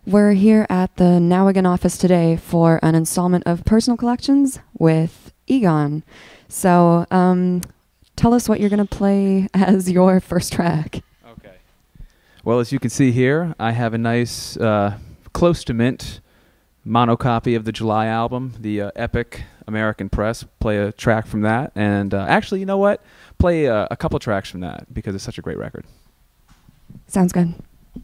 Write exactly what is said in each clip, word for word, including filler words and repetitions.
We're here at the Now Egon office today for an installment of Personal Collections with Egon. So um, tell us what you're going to play as your first track. Okay. Well, as you can see here, I have a nice, uh, close to mint monocopy of the July album, the uh, Epic American Press. Play a track from that. And uh, actually, you know what? Play uh, a couple tracks from that because it's such a great record. Sounds good.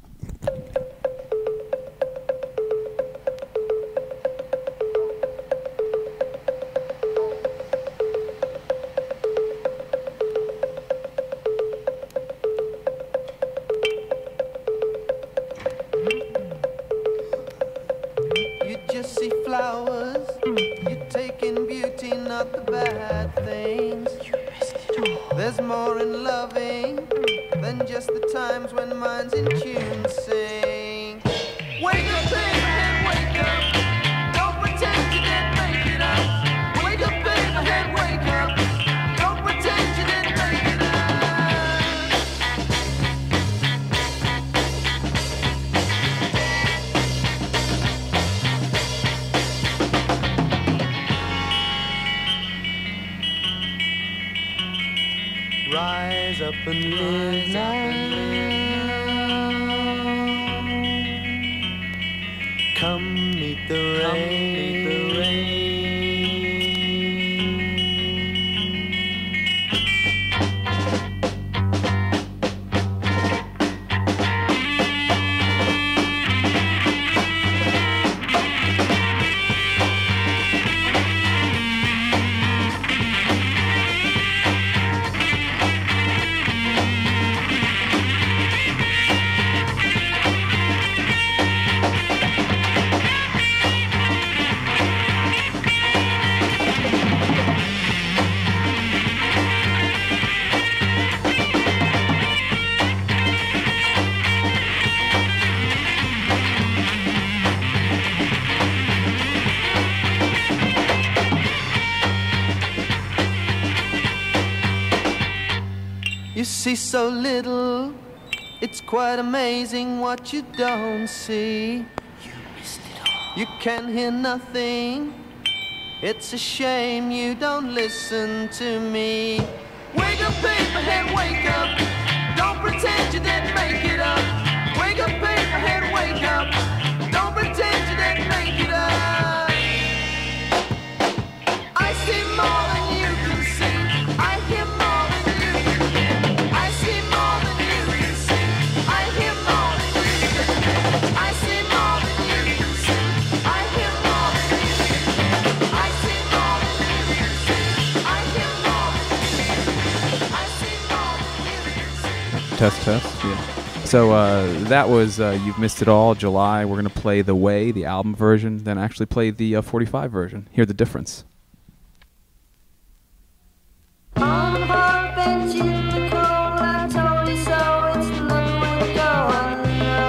See flowers, you're taking beauty, not the bad things. There's more in loving than just the times when mine's in tune. Sing. Wake up, baby, and wake up. Don't pretend you didn't make it up. Wake up, baby, and wake up. Don't pretend you didn't make it up. Rise up and live now. Come meet the rain. Meet the rain. You see so little, it's quite amazing what you don't see. You missed it all. You can hear nothing, it's a shame you don't listen to me. Wake up, paperhead, wake up. Don't pretend you didn't make it up. Wake up, paperhead, wake up. Don't pretend you didn't make it up. I see more than you can see. I hear more than you can hear. I see more than you can see. I hear more than you can hear. I see more than you can see. I hear more than you can hear. I see more than you can see. I hear more than you can hear. I see more than you can see. Test, test, yeah. So uh, that was uh, You've Missed It All, July. We're going to play The Way, the album version, then actually play the uh, forty-five version. Hear the difference. On the park bench in the cold, I told you so, it's the long way to go, I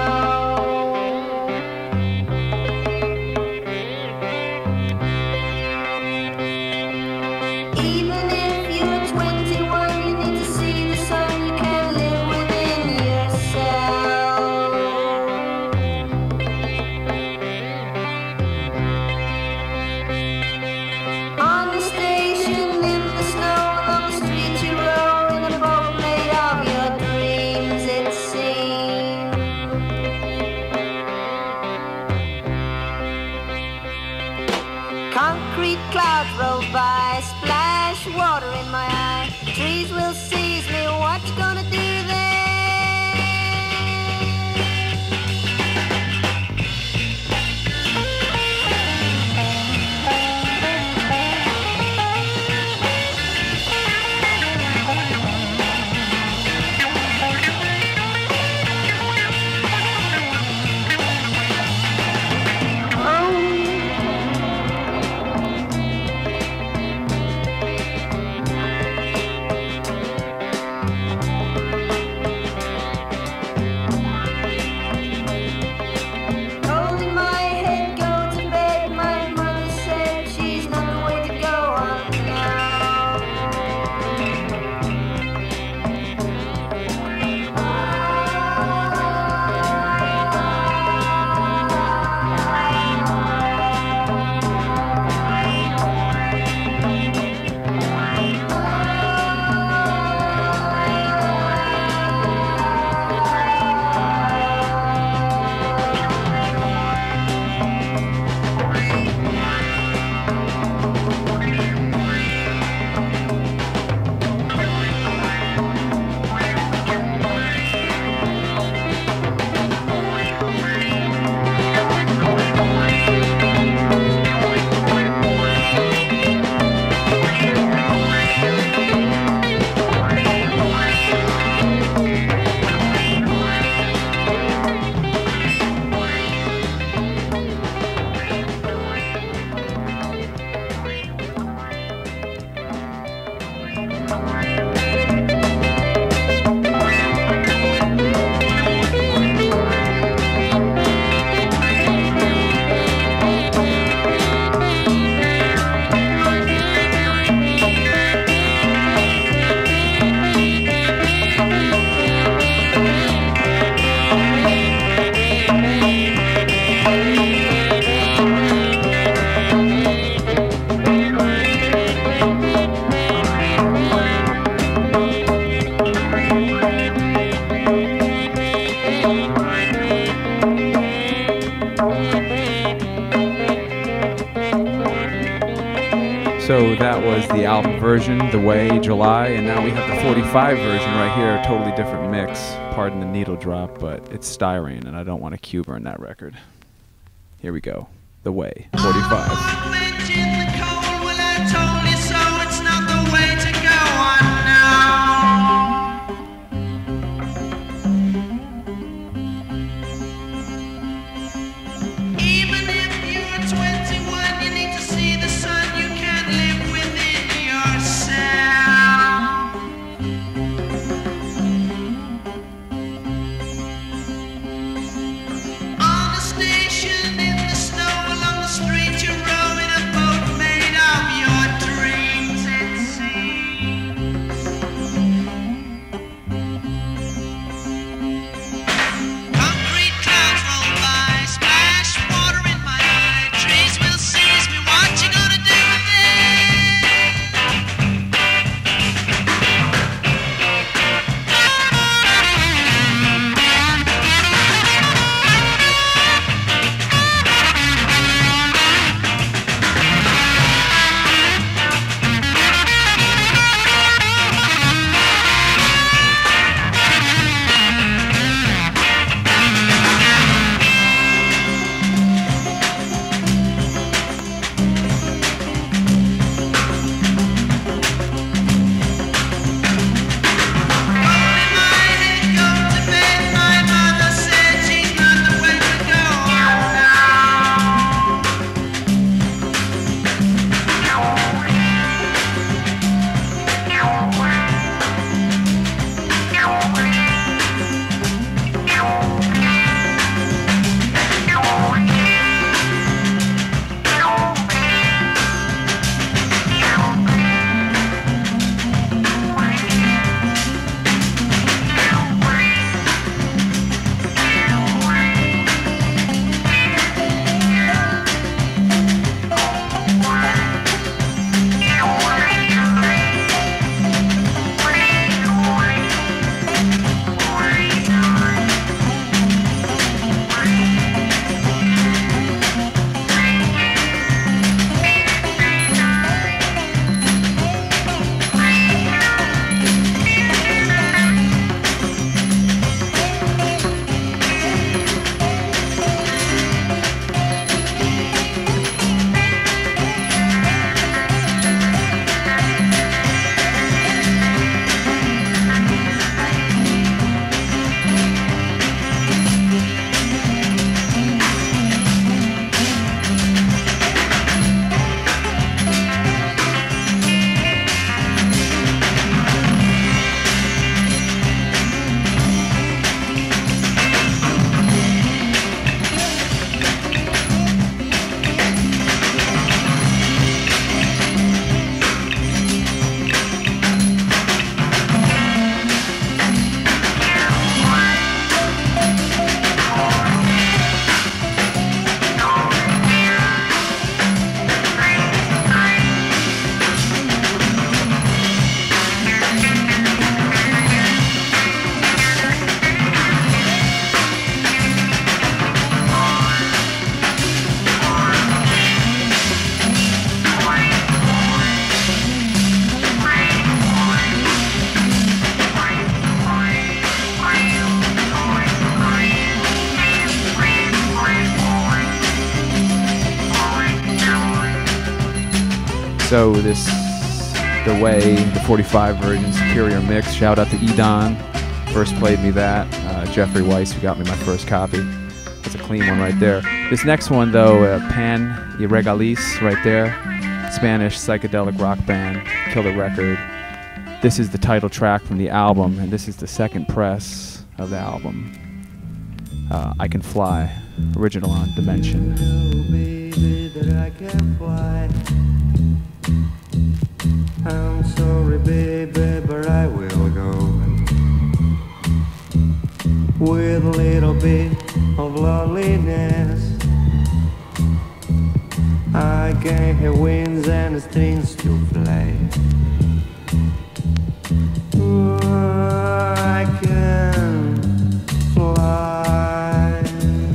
know. Even if you're twenty-one, you need to see the sun, you can't live within yourself. On the station, in the snow, along the street you roll, in a boat made of your dreams, it seems. Concrete clouds roll by, splash water in my eye. Trees will seize me, what you gonna do then? So that was the album version, The Way, July, and now we have the forty-five version right here, a totally different mix. Pardon the needle drop, but it's styrene, and I don't want to cue burn that record. Here we go, The Way, forty-five. So this, The Way, the forty-five version, superior mix. Shout out to Egon, first played me that. Uh, Jeffrey Weiss, who got me my first copy. That's a clean one right there. This next one though, uh, Pan y Regalis, right there. Spanish psychedelic rock band, killer record. This is the title track from the album, and this is the second press of the album. Uh, I Can Fly, original on Dimension. Know, baby, that I can fly. I'm sorry, baby, but I will go. with a little bit of loneliness. I can hear winds and the strings to play. Ooh, I can fly.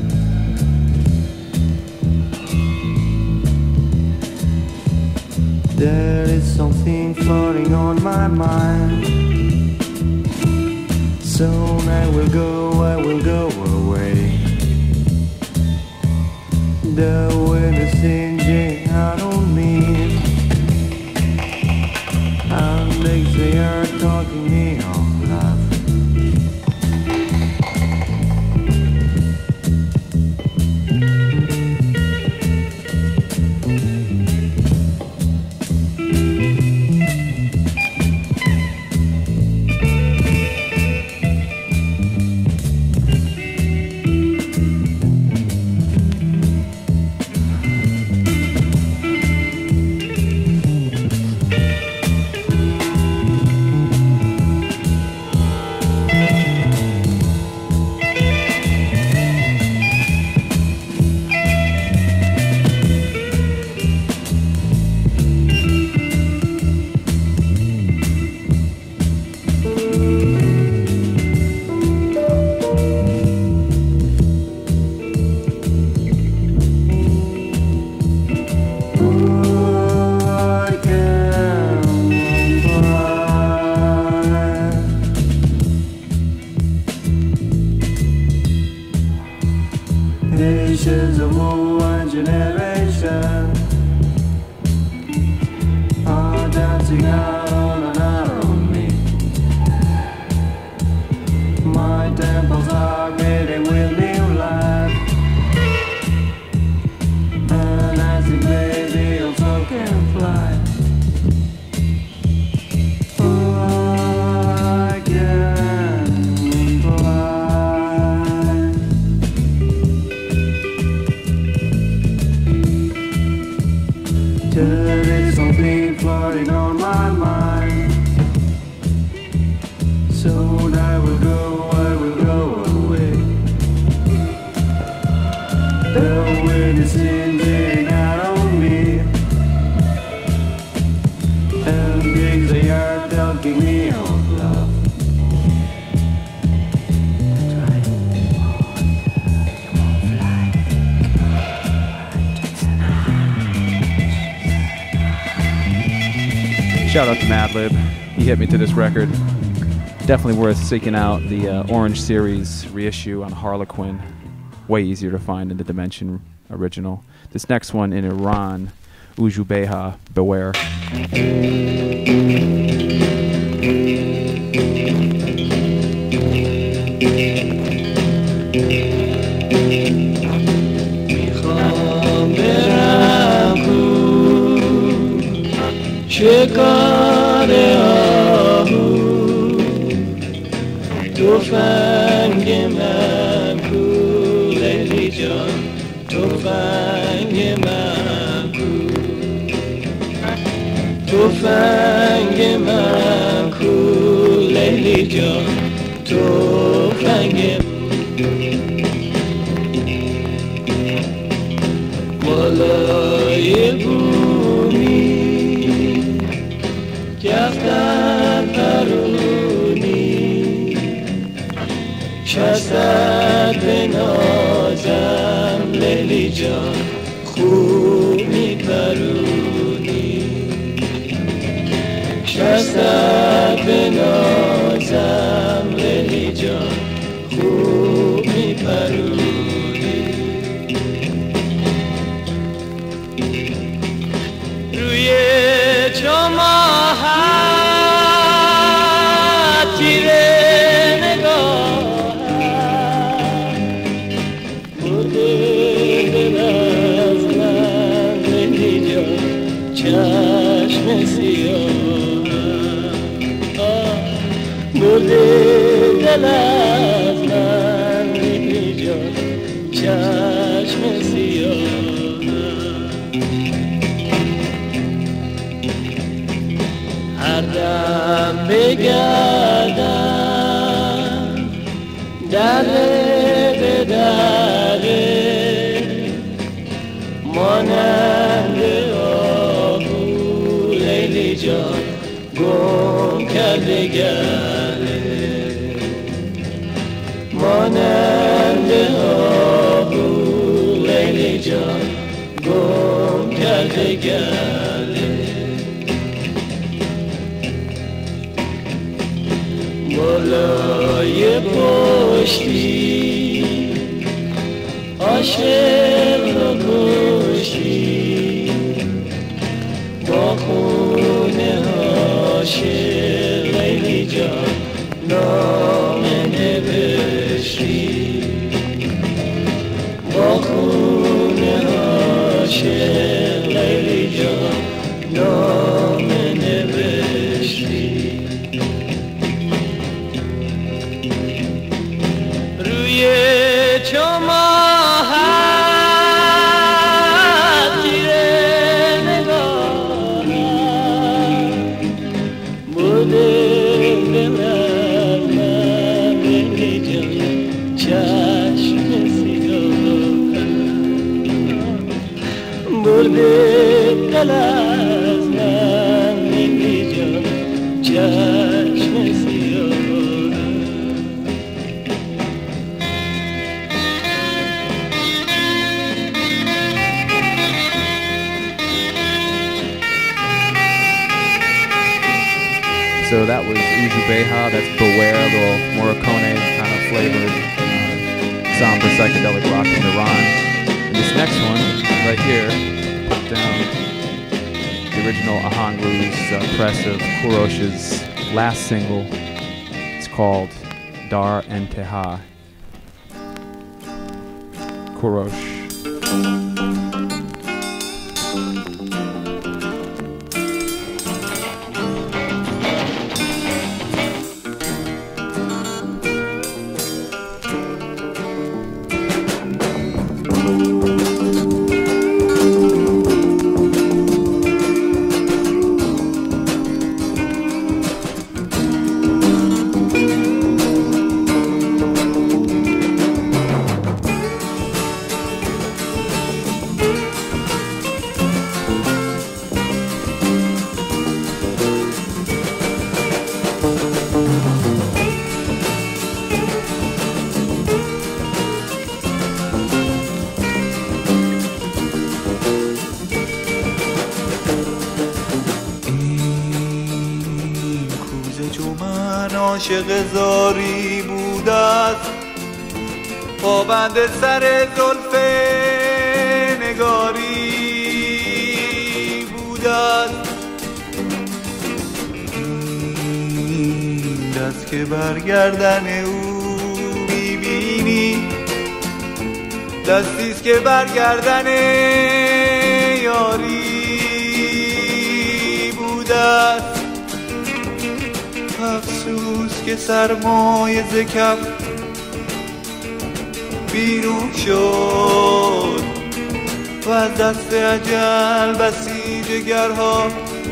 There is something floating on my mind. Soon I will go, I will go away. The wind is changing out on me, and they are talking me of love. Nations of one generation are dancing out on and out on me. My temples are beating with new life, and as they play they also can fly. I can fly. There is something floating on my mind. Soon I will go, I will go away. The wind is changing out on me, and gigs they are talking me of love. Shout out to Madlib. He hit me to this record. Definitely worth seeking out the uh, Orange Series reissue on Harlequin. Way easier to find than the Dimension original. This next one in Iran, Ujubeha, Beware. شکار آهو تفنگ من کو لیلی جان تفنگ من کو تفنگ من کو لیلی جان تفنگ بالای بومی گفتن پرونی شستت به نازم لیلی جان خوب میپرونی شستت به نازم لیلی جان خوب میپرونی روی چماها چشم سیاه برده دل از من لیلی جان چشم سیاه هر دم بگردم دره به دره مانند آهو لیلی جان گم کرده گله مانند آهو لیلی جان گم کرده گله بالای پشتی عاشق را کشتی با خونه عاشق لیلی جان نامه نوشتی با خونه عاشق لیلی جان نامه نوشتی روی چماحت تیره نگاهم بوده دلم من لیلی جان چشم سیاهم برده دل از من لیلی جان چشم سیاهم So that was Uju Beha, that's Beware, a little Morricone kind of flavored uh, somber psychedelic rock from Iran. And this next one, right here, put down the original Ahanglu's uh, press of Kurosh's last single. It's called Dar Enteha. Kurosh. عاشق زاری بود است پابند سر زلف نگاری بود است این دست که برگردن او میبینی دستیست که برگردن یاری بود است افسوس که سرمایه ز کف بیرون شد و از دست اجل بسی جگرها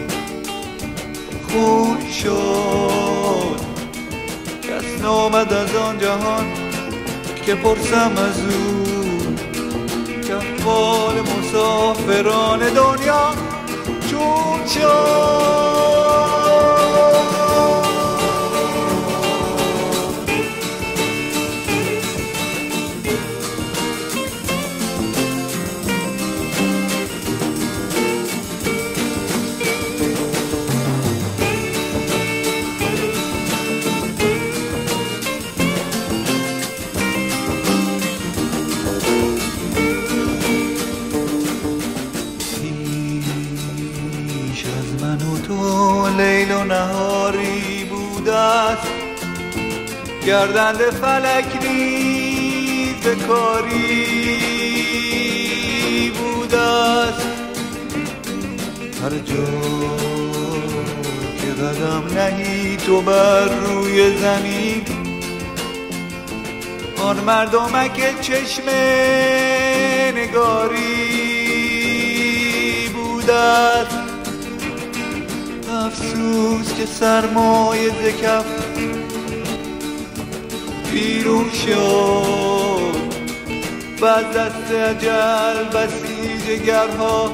خون شد کس نامد از آن جهان که پرسم از او که احوال مسافران دنیا چون شد. لیل و نهاری بود است گردنده فلک نیز به کاری بود است هر جا که قدم نهی تو بر روی زمین آن مردمک چشم نگاری بود است افسوس که سرمایه ز کف بیرون شد و از دست اجل بسیجگرها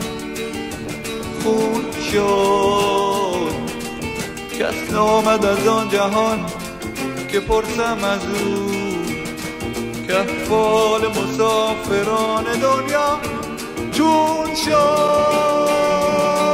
خون شد. کس نامد از آن جهان که پرسم از او که احوال مسافران دنیا چون شد.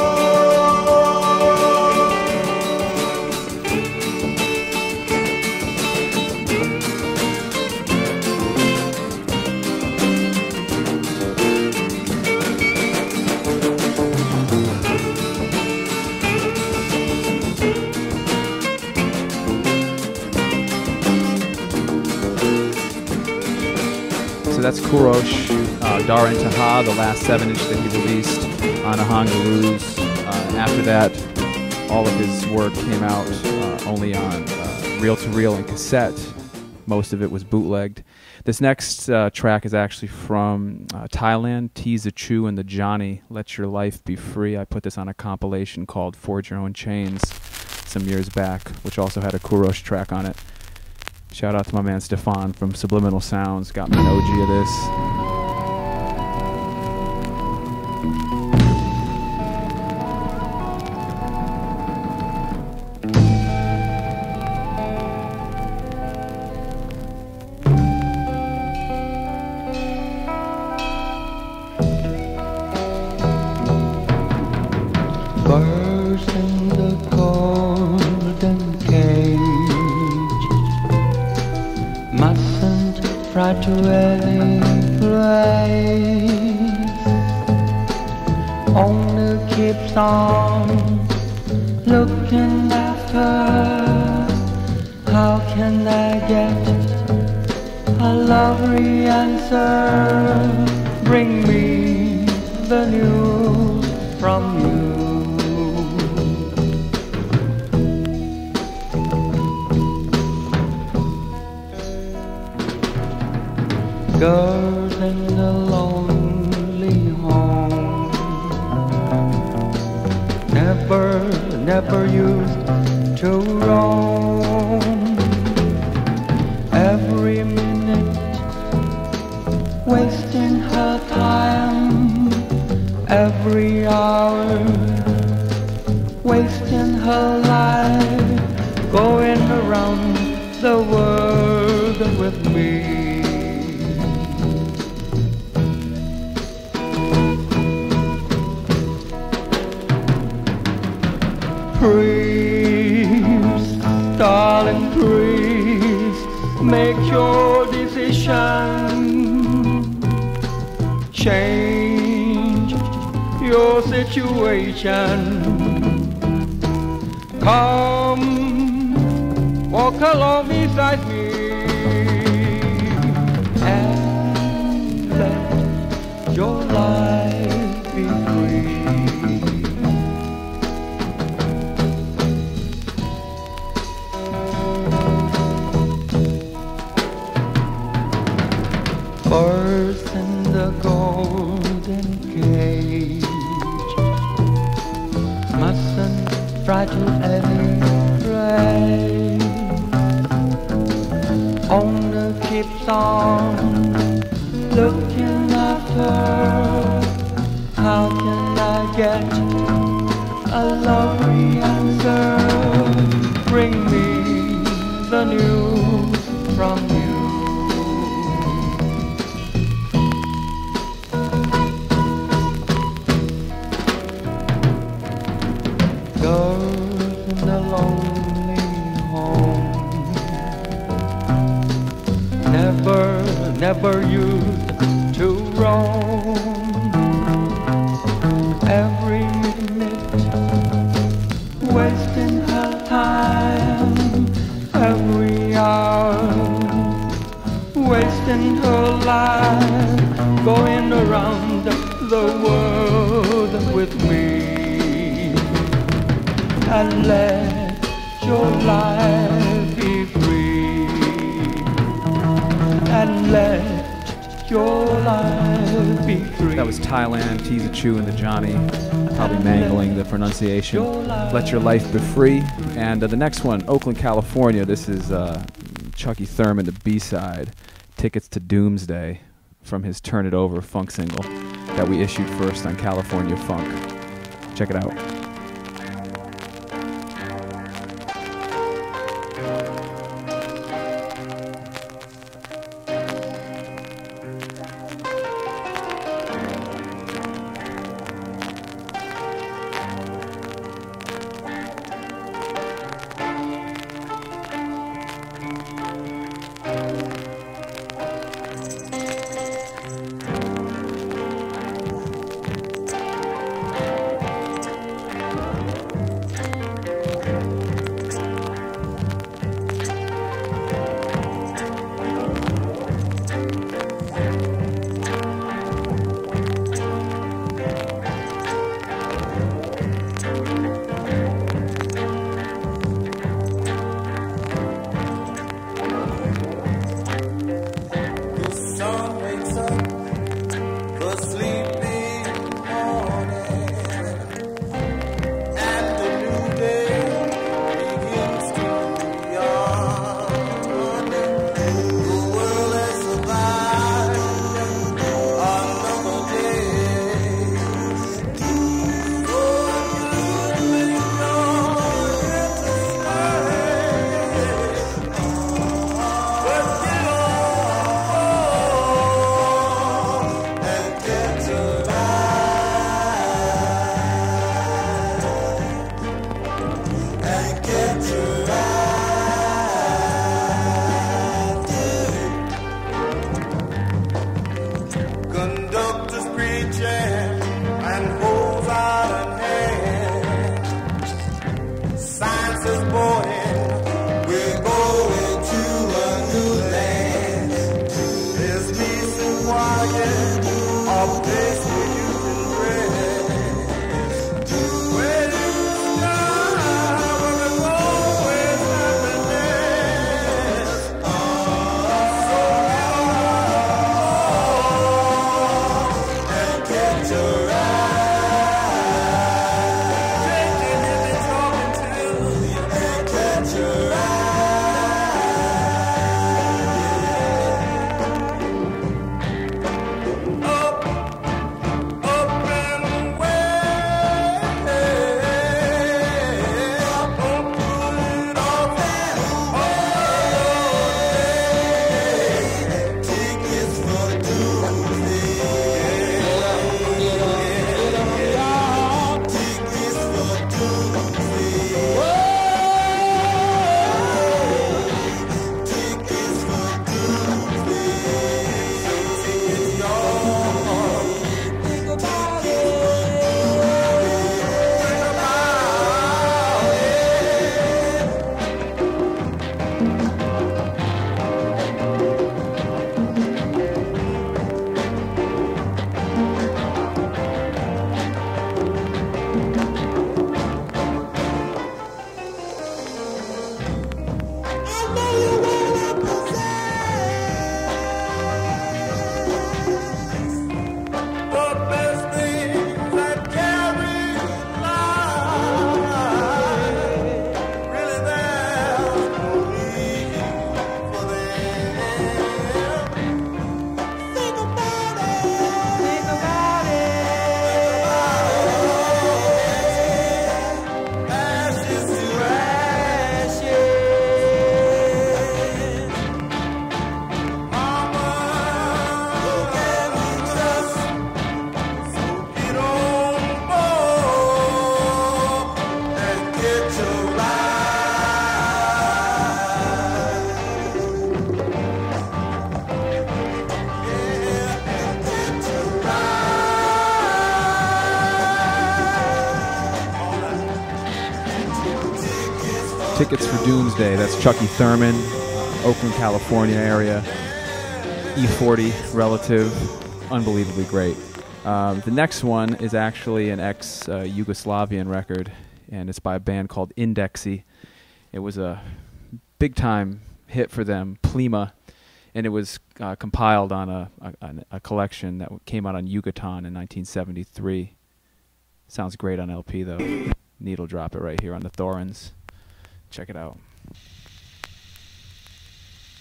That's Kurosh, uh, Dar and Taha, the last seven inch that he released on Ahangaroos. Uh, after that, all of his work came out uh, only on uh, reel-to-reel and cassette. Most of it was bootlegged. This next uh, track is actually from uh, Thailand, Tease a Chew and the Johnny, Let Your Life Be Free. I put this on a compilation called Forge Your Own Chains some years back, which also had a Kurosh track on it. Shout out to my man Stefan from Subliminal Sounds, got me an O G of this. Birds in the golden cage mustn't fly to any place. Only keeps on looking after. How can I get a lovely answer? Bring me the news from you. Girls in a lonely home, never, never used to roam. Every minute wasting her time, every hour wasting her life, going around the world with me. Please, darling, please make your decision. Change your situation. Come, walk along beside me and let your life be free. Birds in the golden cage mustn't fly to any place. Owner keeps on looking after. How can I get a lovely answer? Bring me the news from you. Girls in a lonely home, never, never used to roam. Every minute wasting her time, every hour wasting her life, going around the world with me. And let your life be free. And let your life be free. That was Thailand, Tease a Chew and the Johnny. Probably mangling the pronunciation. Let Your Life Be Free. And uh, the next one, Oakland, California. This is uh, Chucky Thurman, the B-side, Tickets to Doomsday, from his Turn It Over funk single that we issued first on California Funk. Check it out. Tickets for Doomsday. That's Chucky Thurman, Oakland, California area. E forty relative, unbelievably great. Um, the next one is actually an ex-Yugoslavian uh, record, and it's by a band called Indexy. It was a big-time hit for them, Plima, and it was uh, compiled on a, a, a collection that came out on Yugoton in nineteen seventy-three. Sounds great on L P, though. Needle drop it right here on the Thorns. Check it out.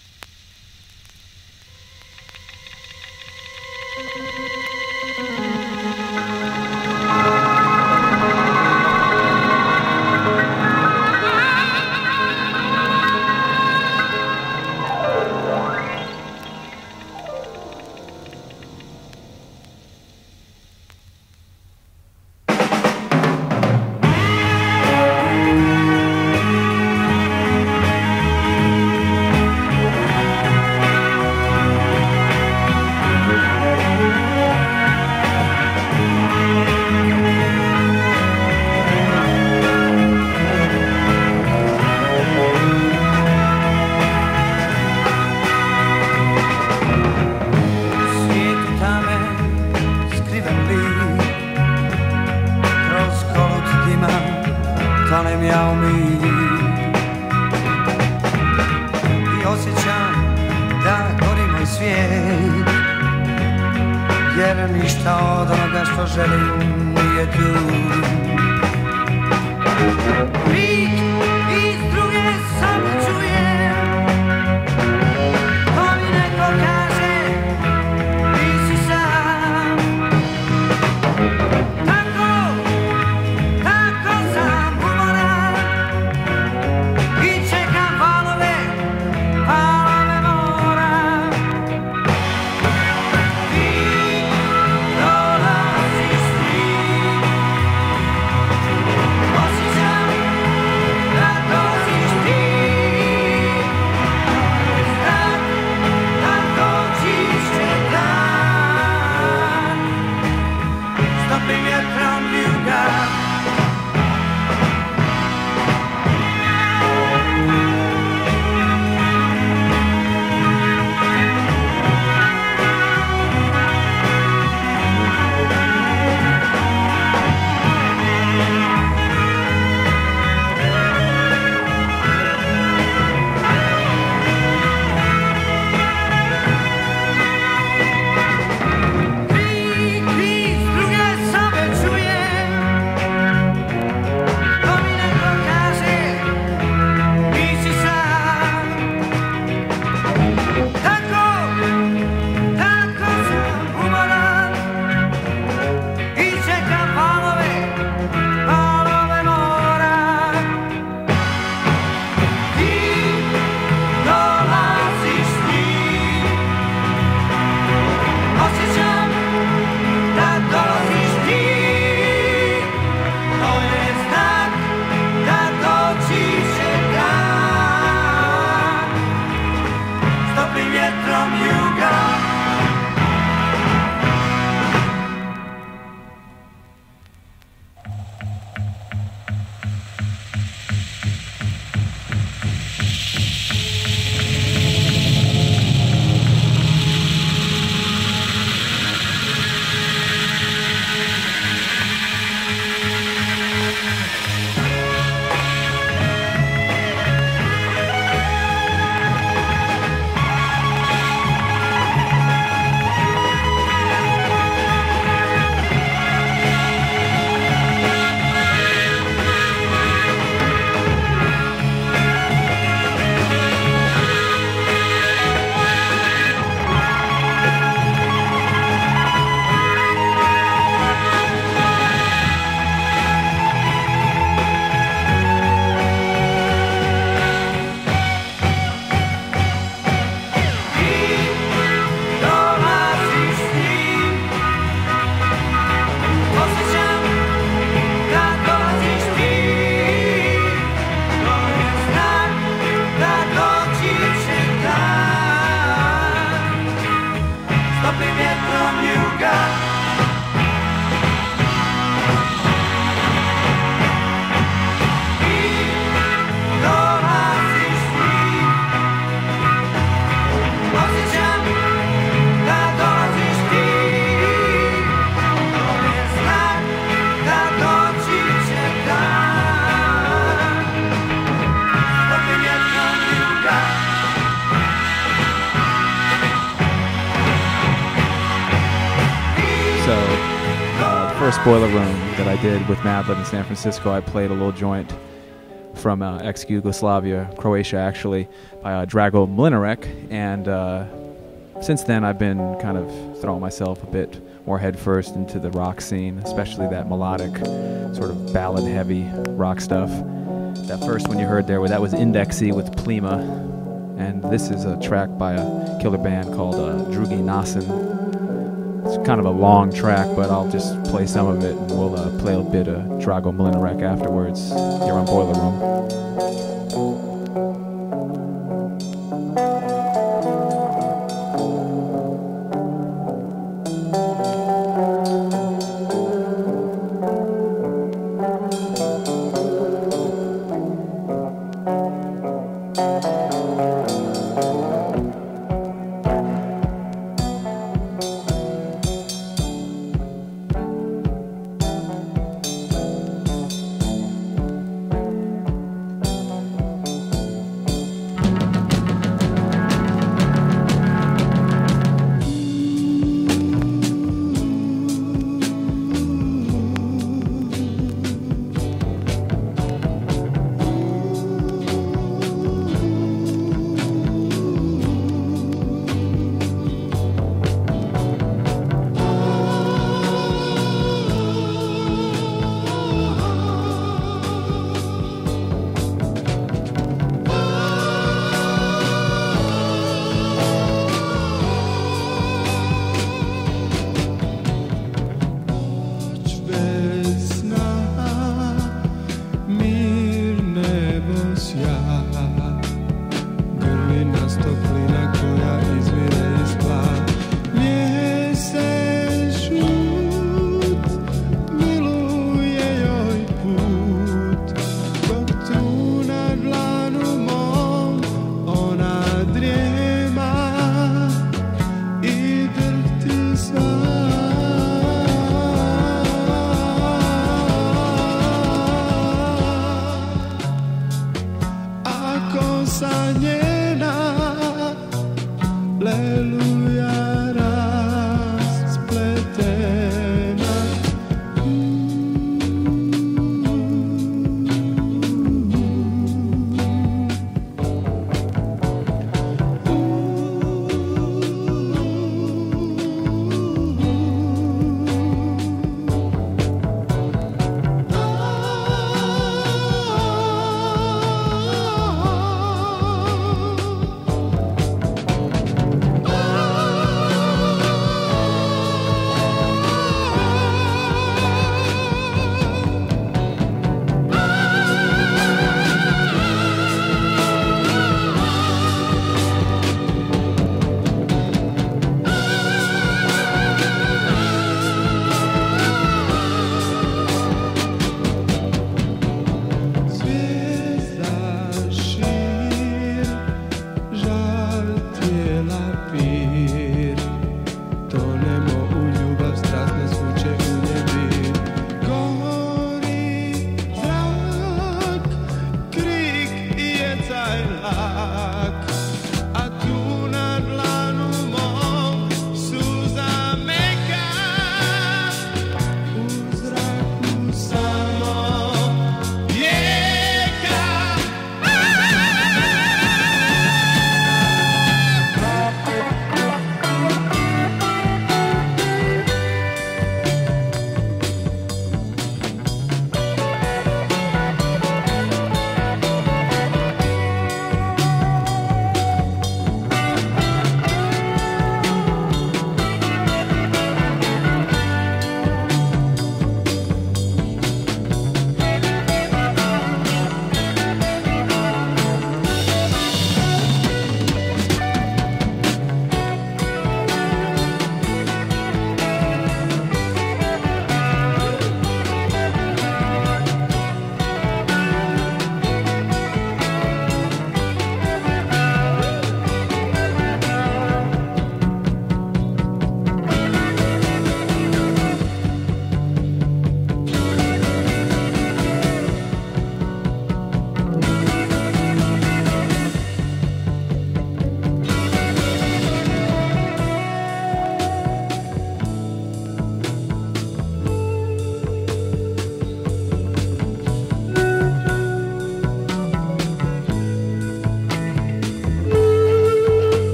first Boiler Room that I did with Madlib in San Francisco, I played a little joint from uh, ex-Yugoslavia, Croatia actually, by uh, Drago Mlinarek, and uh, since then, I've been kind of throwing myself a bit more headfirst into the rock scene, especially that melodic, sort of ballad-heavy rock stuff. That first one you heard there, well, that was Indexy with Plima, and this is a track by a killer band called uh, Drugi Nasen. It's kind of a long track, but I'll just play some of it, and we'll uh, play a bit of Drago Mlinerek afterwards here on Boiler Room.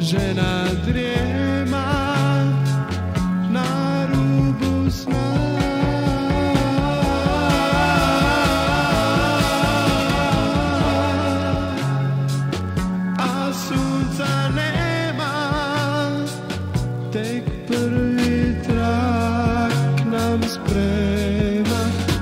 žena drijema na rubu sna. A sunca nema, tek prvi trak nam sprema.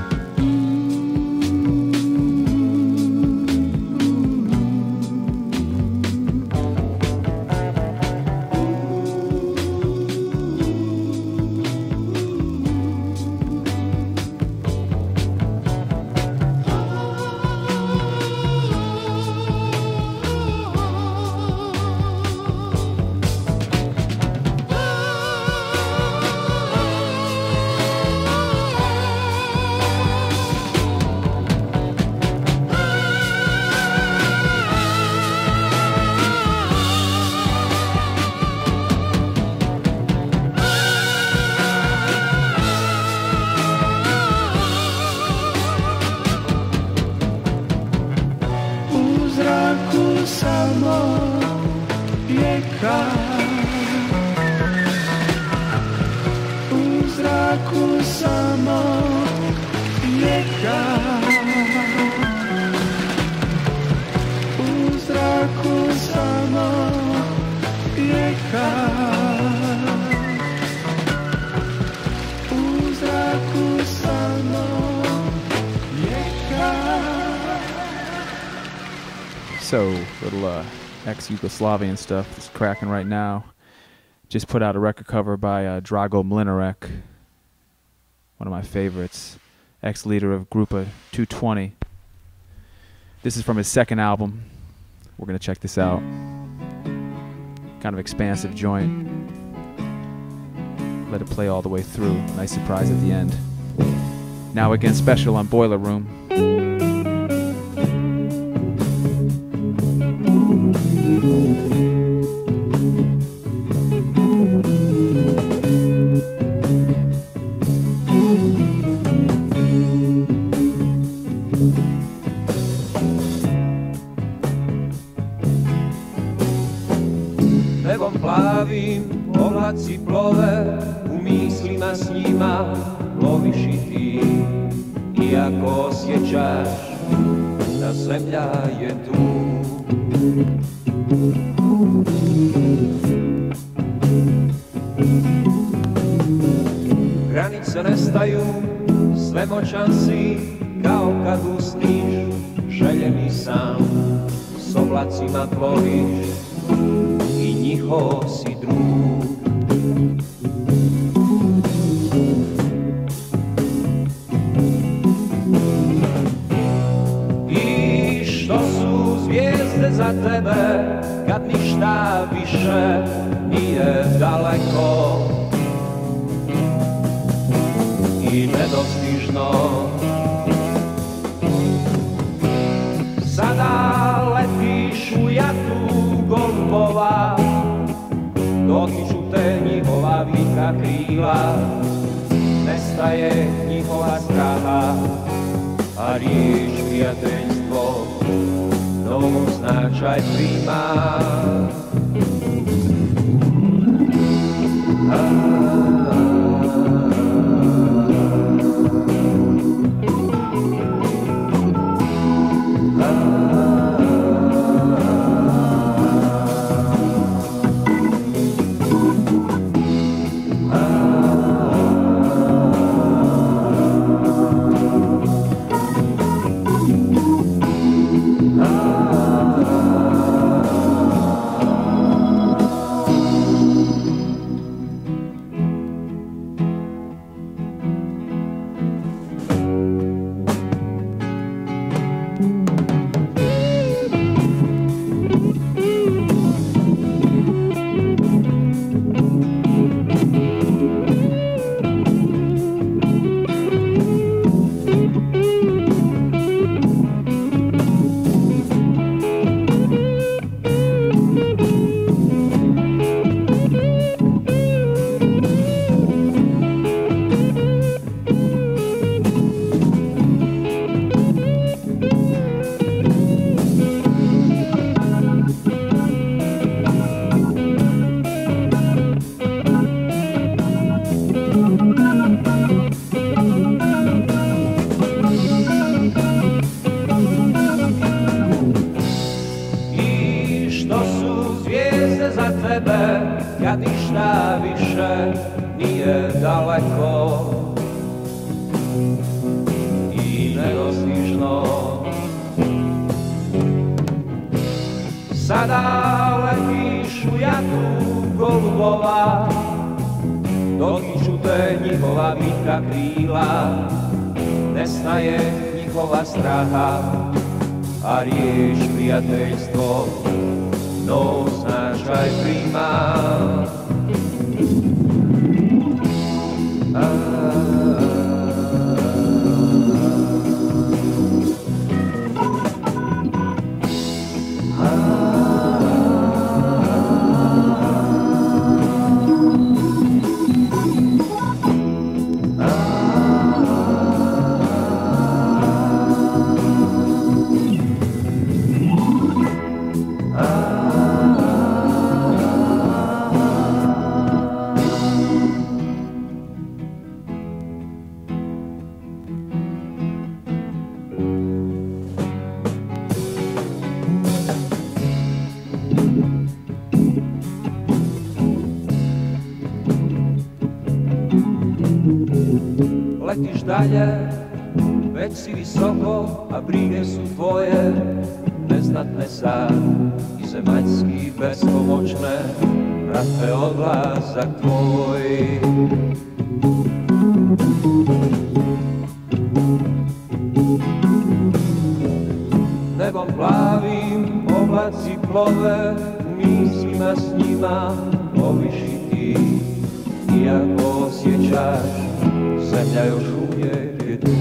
Samo rijeka, u zraku samo rijeka, u zraku samo rijeka, u zraku samo rijeka. So, little uh, ex-Yugoslavian stuff that's cracking right now. Just put out a record cover by uh, Drago Mlinarek, one of my favorites, ex-leader of Grupa two twenty. This is from his second album. We're going to check this out. Kind of expansive joint. Let it play all the way through. Nice surprise at the end. Now again, special on Boiler Room. Nebom plavim oblaci plove, u mislima s njima loviš i ti. Iako osjećaš da zemlja je tu. Granice nestaju, svemoćan si, kao kad usniš, željeni sam, s oblacima ploviš i njihov si drug. I što su zvijezde za tebe, kad ništa više nije daleko i nedostižno. Sada letiš u jatu golubova, dotiču te njihova vika krila, nestaje njihova straha, a riječ prijateljstvo novu značaj prima. kad ništa više nije daleko i nedostižno. Sada letiš u jatu golubova, dotiču te njihova vitka krila, nestaje njihova straha, a riječ prijateljstvo no značaj prima. Letiš dalje, već si visoko, a brige su tvoje neznatne sad i zemaljski bespomoćne prate odlazak tvoj. Nebom plavim oblaci plove, mislima s njima oviši ti, iako osjećaš zemlja još uvijek je tu.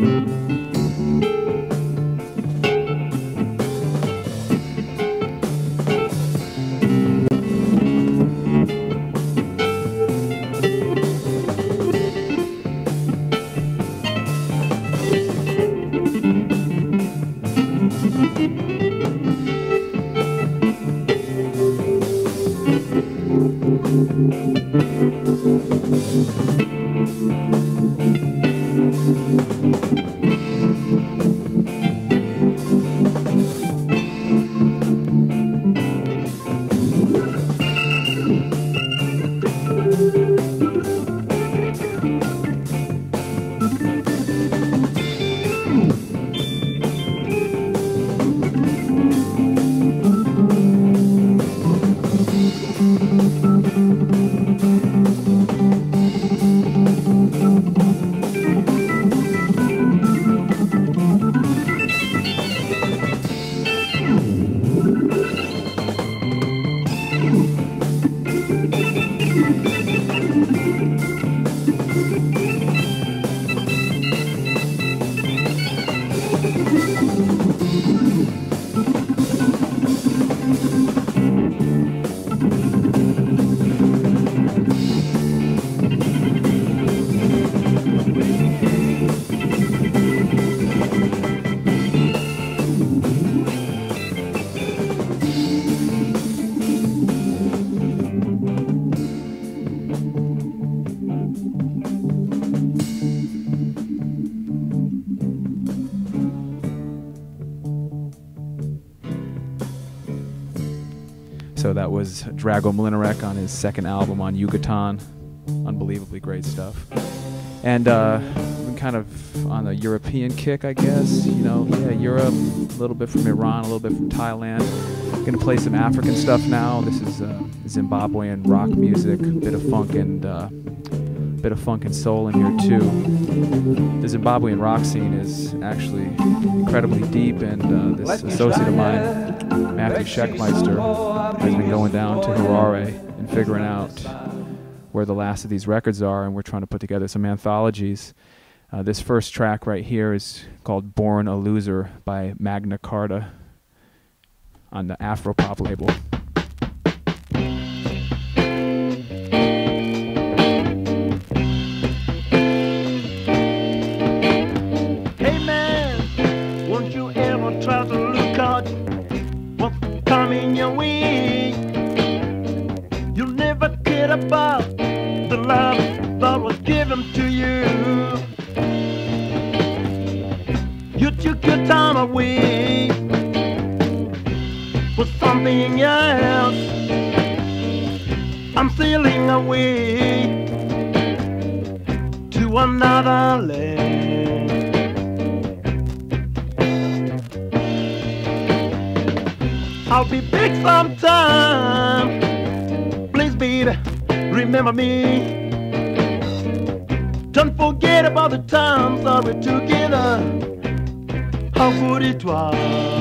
So that was Drago Mlinerek on his second album on Yucatan. Unbelievably great stuff. And uh, we're kind of on a European kick, I guess. You know, yeah, Europe, a little bit from Iran, a little bit from Thailand. Gonna play some African stuff now. This is uh, Zimbabwean rock music, a bit of funk and uh, bit of funk and soul in here too. The Zimbabwean rock scene is actually incredibly deep, and uh, this associate of mine, Matthew Scheckmeister, has been going down to Harare and figuring out where the last of these records are, and we're trying to put together some anthologies. Uh, this first track right here is called Born a Loser by Magna Carta on the Afropop label. Hey man, won't you ever try to look out what's coming your way? You never cared about the love that was given to you. You took your time away for something else. I'm sailing away to another land. I'll be big sometime. Please, baby, remember me. Don't forget about the times that we're together. How good it was.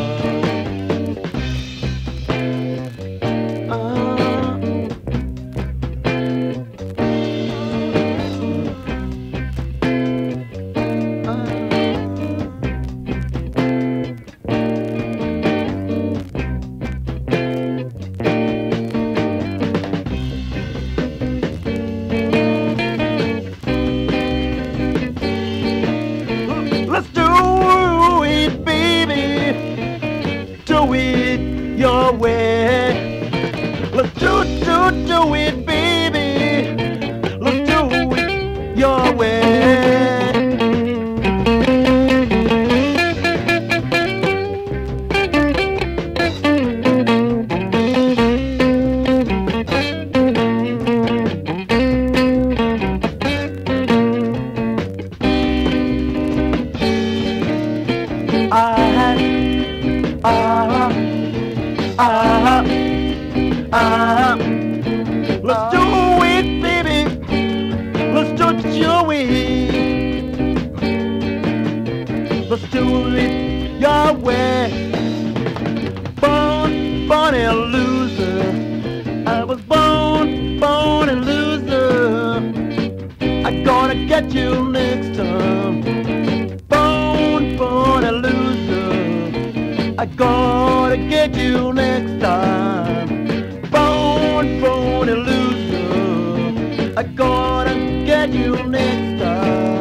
Let's do it, baby. Do it your way. Let's do, do, do it, baby. Let's do it your way. Ah, ah, ah. Let's do it, baby. Let's do it your way. Let's do it your way. Born, born a loser. I was born, born a loser. I'm gonna get you next time. Born I gotta get you next time. Born, born a loser. I gotta get you next time.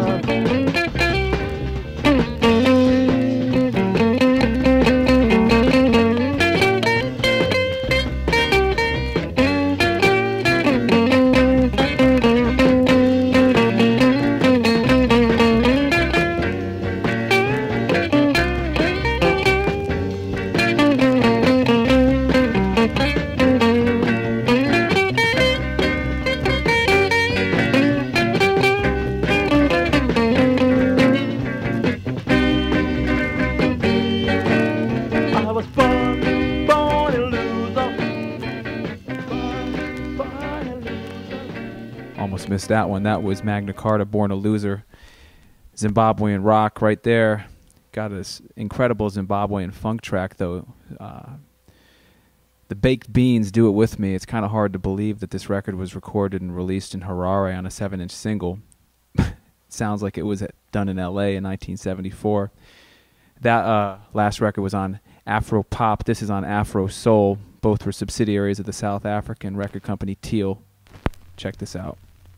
Missed that one. That was Magna Carta, Born a Loser. Zimbabwean rock right there. Got this incredible Zimbabwean funk track, though. Uh, the Baked Beans, Do It With Me. It's kind of hard to believe that this record was recorded and released in Harare on a seven inch single. Sounds like it was done in L A in nineteen seventy-four. That uh, last record was on Afro Pop. This is on Afro Soul. Both were subsidiaries of the South African record company Teal. Check this out.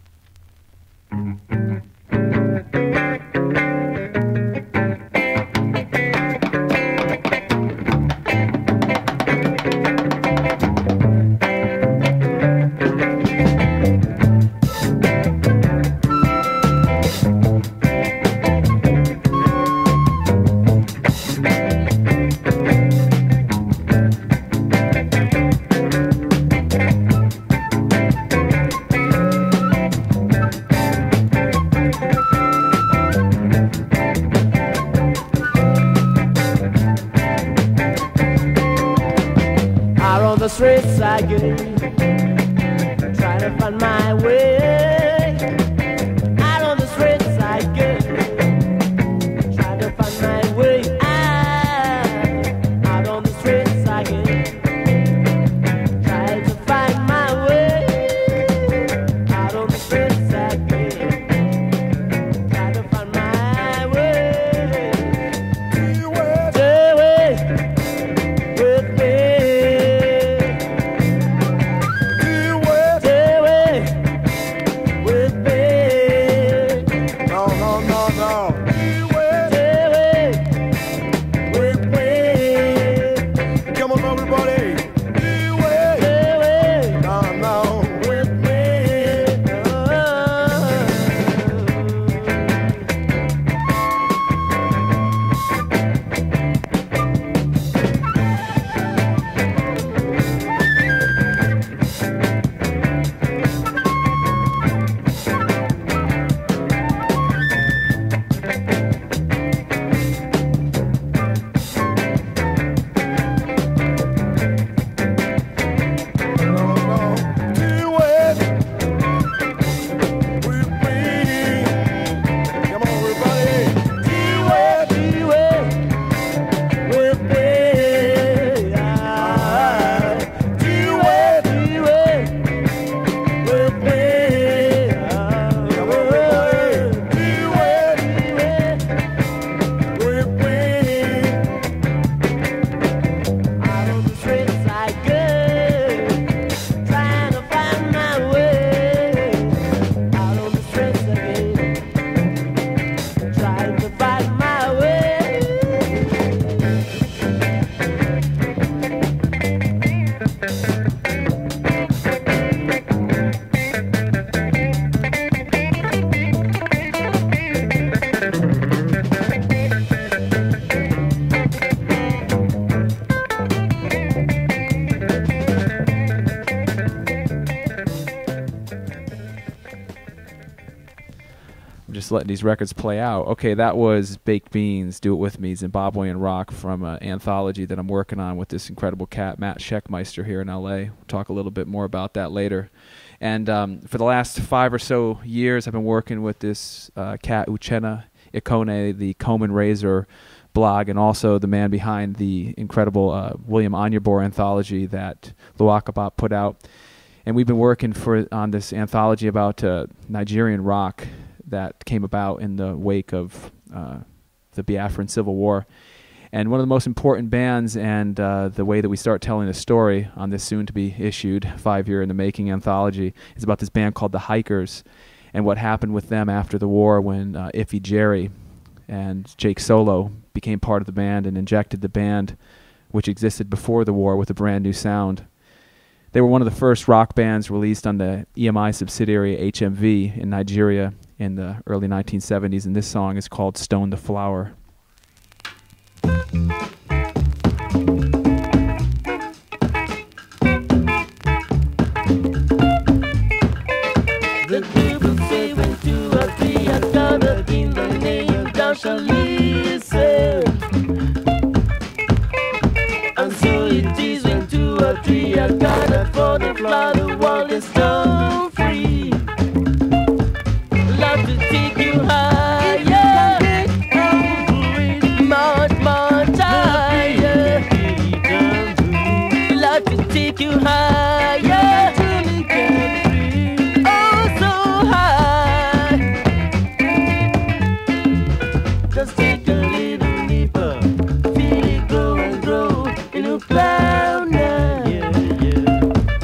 Streets I go, trying to find my way. Out on the streets I go, trying to find my way. Out, out on the streets I go, trying to find my way. Out on the streets I go, trying to find my way. Do it with me. Just letting these records play out. Okay, that was Baked Beans, Do It With Me, Zimbabwean rock from an anthology that I'm working on with this incredible cat, Matt Scheckmeister, here in L A. We'll talk a little bit more about that later. And um, for the last five or so years, I've been working with this uh, cat, Uchenna Ikone, the Comb and Razor blog, and also the man behind the incredible uh, William Onyebor anthology that Luakabot put out. And we've been working for on this anthology about uh, Nigerian rock that came about in the wake of uh, the Biafran Civil War. And one of the most important bands, and uh, the way that we start telling the story on this soon-to-be-issued five-year-in-the-making anthology is about this band called the Hikers and what happened with them after the war when uh, Iffy Jerry and Jake Solo became part of the band and injected the band, which existed before the war, with a brand new sound. They were one of the first rock bands released on the E M I subsidiary H M V in Nigeria in the early nineteen seventies, and this song is called Stone the Flower. The people say when two or three are gathered in the name, thou shalt listen. And so it is when two or three are gathered for the flower, the world is stone free. Love to take you higher, much, much higher. Love to take you higher, oh so high. Just take a little deeper, feel it grow and grow in a cloud now. Yeah, yeah.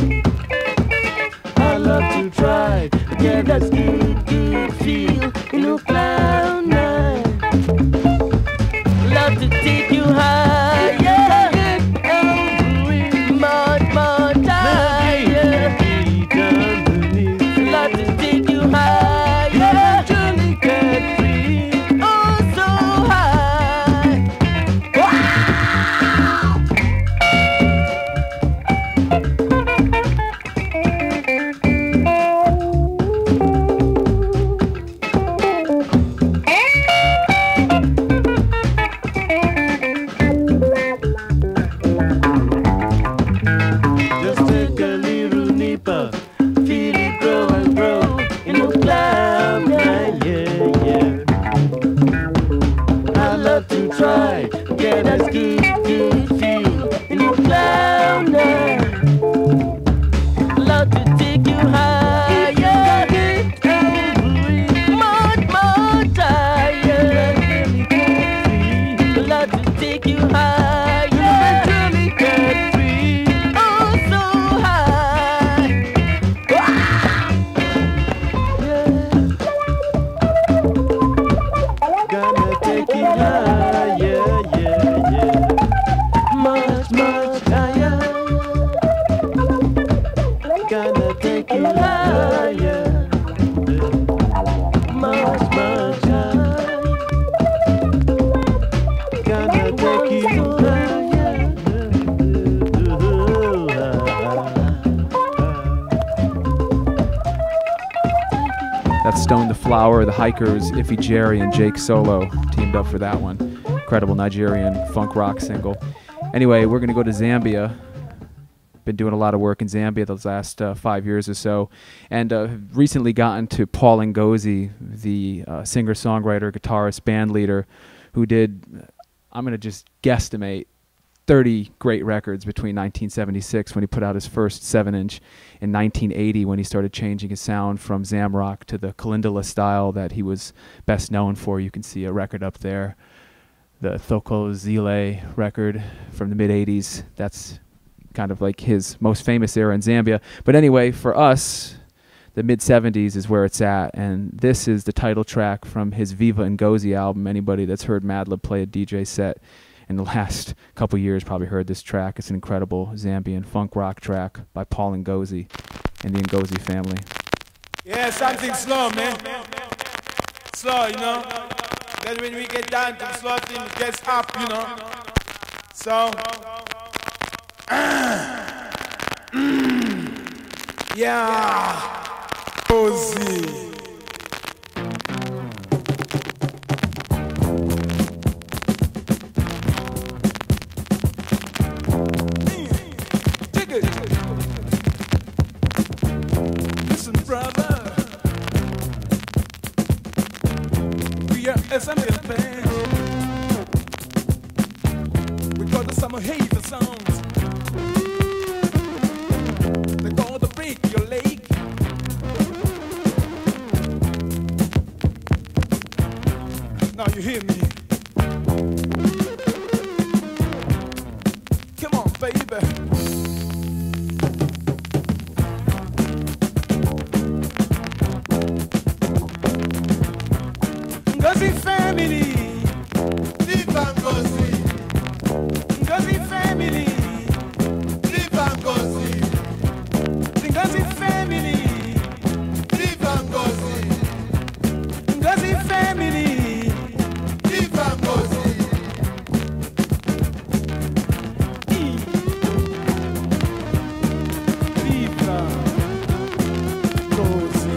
I love to try, yeah, that's good, good feel in a cloud now. Love to take you higher, much, much higher. Love to take you higher, Johnny cat free, oh so high. Wow! Just take a little nipper, feel it grow and grow in a cloud, yeah, yeah, yeah. I love to try, yeah, that's good, good feel in a cloud now. Love to take you higher, much, much higher. Love to take you higher, Johnny cat free, oh so high. Gonna take it higher, yeah, yeah. Much, much higher. Gonna take it higher. Much, much higher. Gonna take it higher. That's Stone the Flower, the Hikers, Iffy Jerry, and Jake Solo teamed up for that one. Incredible Nigerian funk rock single. Anyway, we're going to go to Zambia. Been doing a lot of work in Zambia those last uh, five years or so, and uh, recently gotten to Paul Ngozi, the uh, singer-songwriter, guitarist, band leader, who did, I'm going to just guesstimate, thirty great records between nineteen seventy-six when he put out his first seven inch, in nineteen eighty when he started changing his sound from Zamrock to the Kalindala style that he was best known for. You can see a record up there, the Thoko Zile record from the mid eighties. That's kind of like his most famous era in Zambia. But anyway, for us, the mid seventies is where it's at, and this is the title track from his Viva Ngozi album. Anybody that's heard Madlib play a D J set in the last couple years probably heard this track. It's an incredible Zambian funk rock track by Paul Ngozi and the Ngozi family. Yeah, something slow, man. Slow, you know. Then when we get down to the slow thing, it gets up, you know. So, yeah, Ngozi. Listen, brother, we are S M L fans. We got the summer hater songs. They're gonna break your leg. Now you hear me. baby. Ngozi family. Viva Ngozi. Ngozi family. Viva Ngozi. Ngozi family. Viva Ngozi. Ngozi family. Viva Ngozi. Viva Ngozi.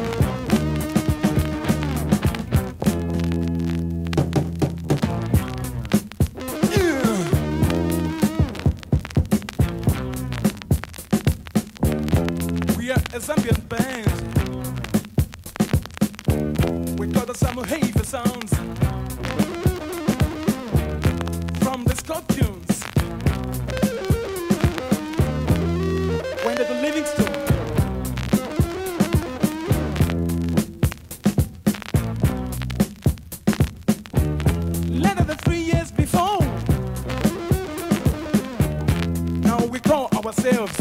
We are a Zambian band. We got the some heavy sounds from the Scorpions. When did the Livingstone? Later than three years before. Now we call ourselves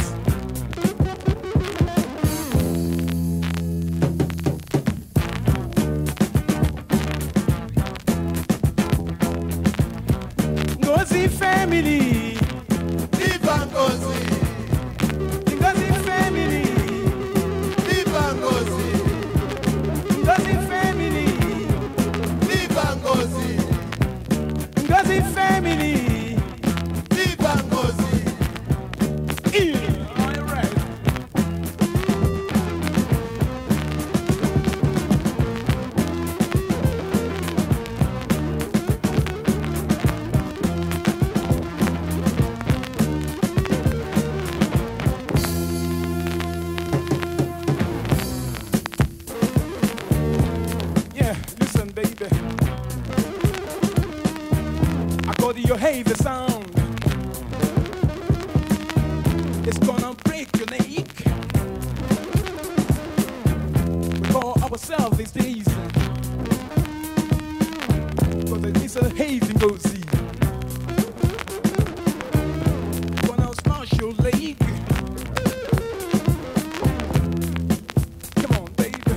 Ngozi family. Viva Ngozi. Ngozi family. Viva Ngozi. Ngozi family. Viva Ngozi. Ngozi family. Viva Ngozi. Yeah, all right. Yeah, listen, baby. According to your heavy sound, it's gonna break your neck. We call ourselves these days, cause it's a heavy Ngozi. Gonna smash your leg. Come on, baby.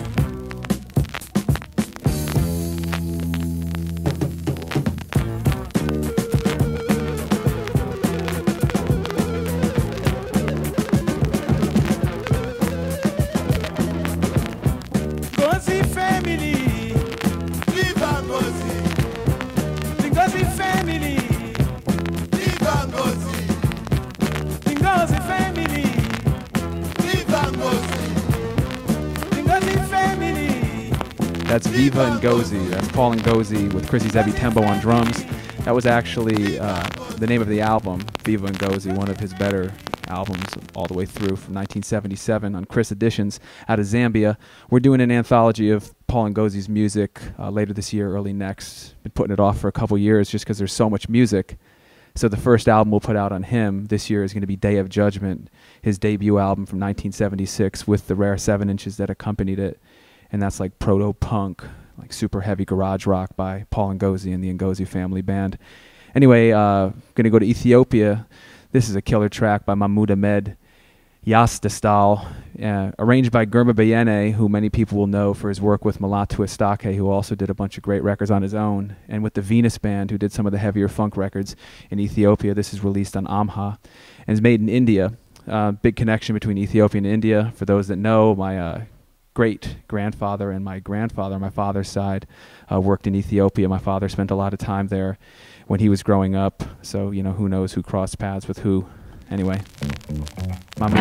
Ngozi family. Viva Ngozi. The Ngozi family. Viva Ngozi. The Ngozi family. Viva Ngozi. The Ngozi family. That's Viva Ngozi. That's Paul Ngozi with Chrissy Zebby Tembo on drums. That was actually uh, the name of the album, Viva Ngozi, one of his better albums all the way through from nineteen seventy-seven on Chris Editions out of Zambia. We're doing an anthology of Paul Ngozi's music uh, later this year, early next. Been putting it off for a couple years just because there's so much music. So the first album we'll put out on him this year is going to be Day of Judgment, his debut album from nineteen seventy-six with the rare seven inches that accompanied it. And that's like proto-punk, like super heavy garage rock by Paul Ngozi and the Ngozi family band. Anyway, uh, going to go to Ethiopia. This is a killer track by Mahmoud Ahmed Yasdastal, uh, arranged by Germa Bayene, who many people will know for his work with Mulatu Astake, who also did a bunch of great records on his own, and with the Venus Band, who did some of the heavier funk records in Ethiopia. This is released on Amha and is made in India. Uh, big connection between Ethiopia and India. For those that know, my uh, great-grandfather and my grandfather on my father's side uh, worked in Ethiopia. My father spent a lot of time there when he was growing up, so, you know, who knows who crossed paths with who. Anyway, Mahmoud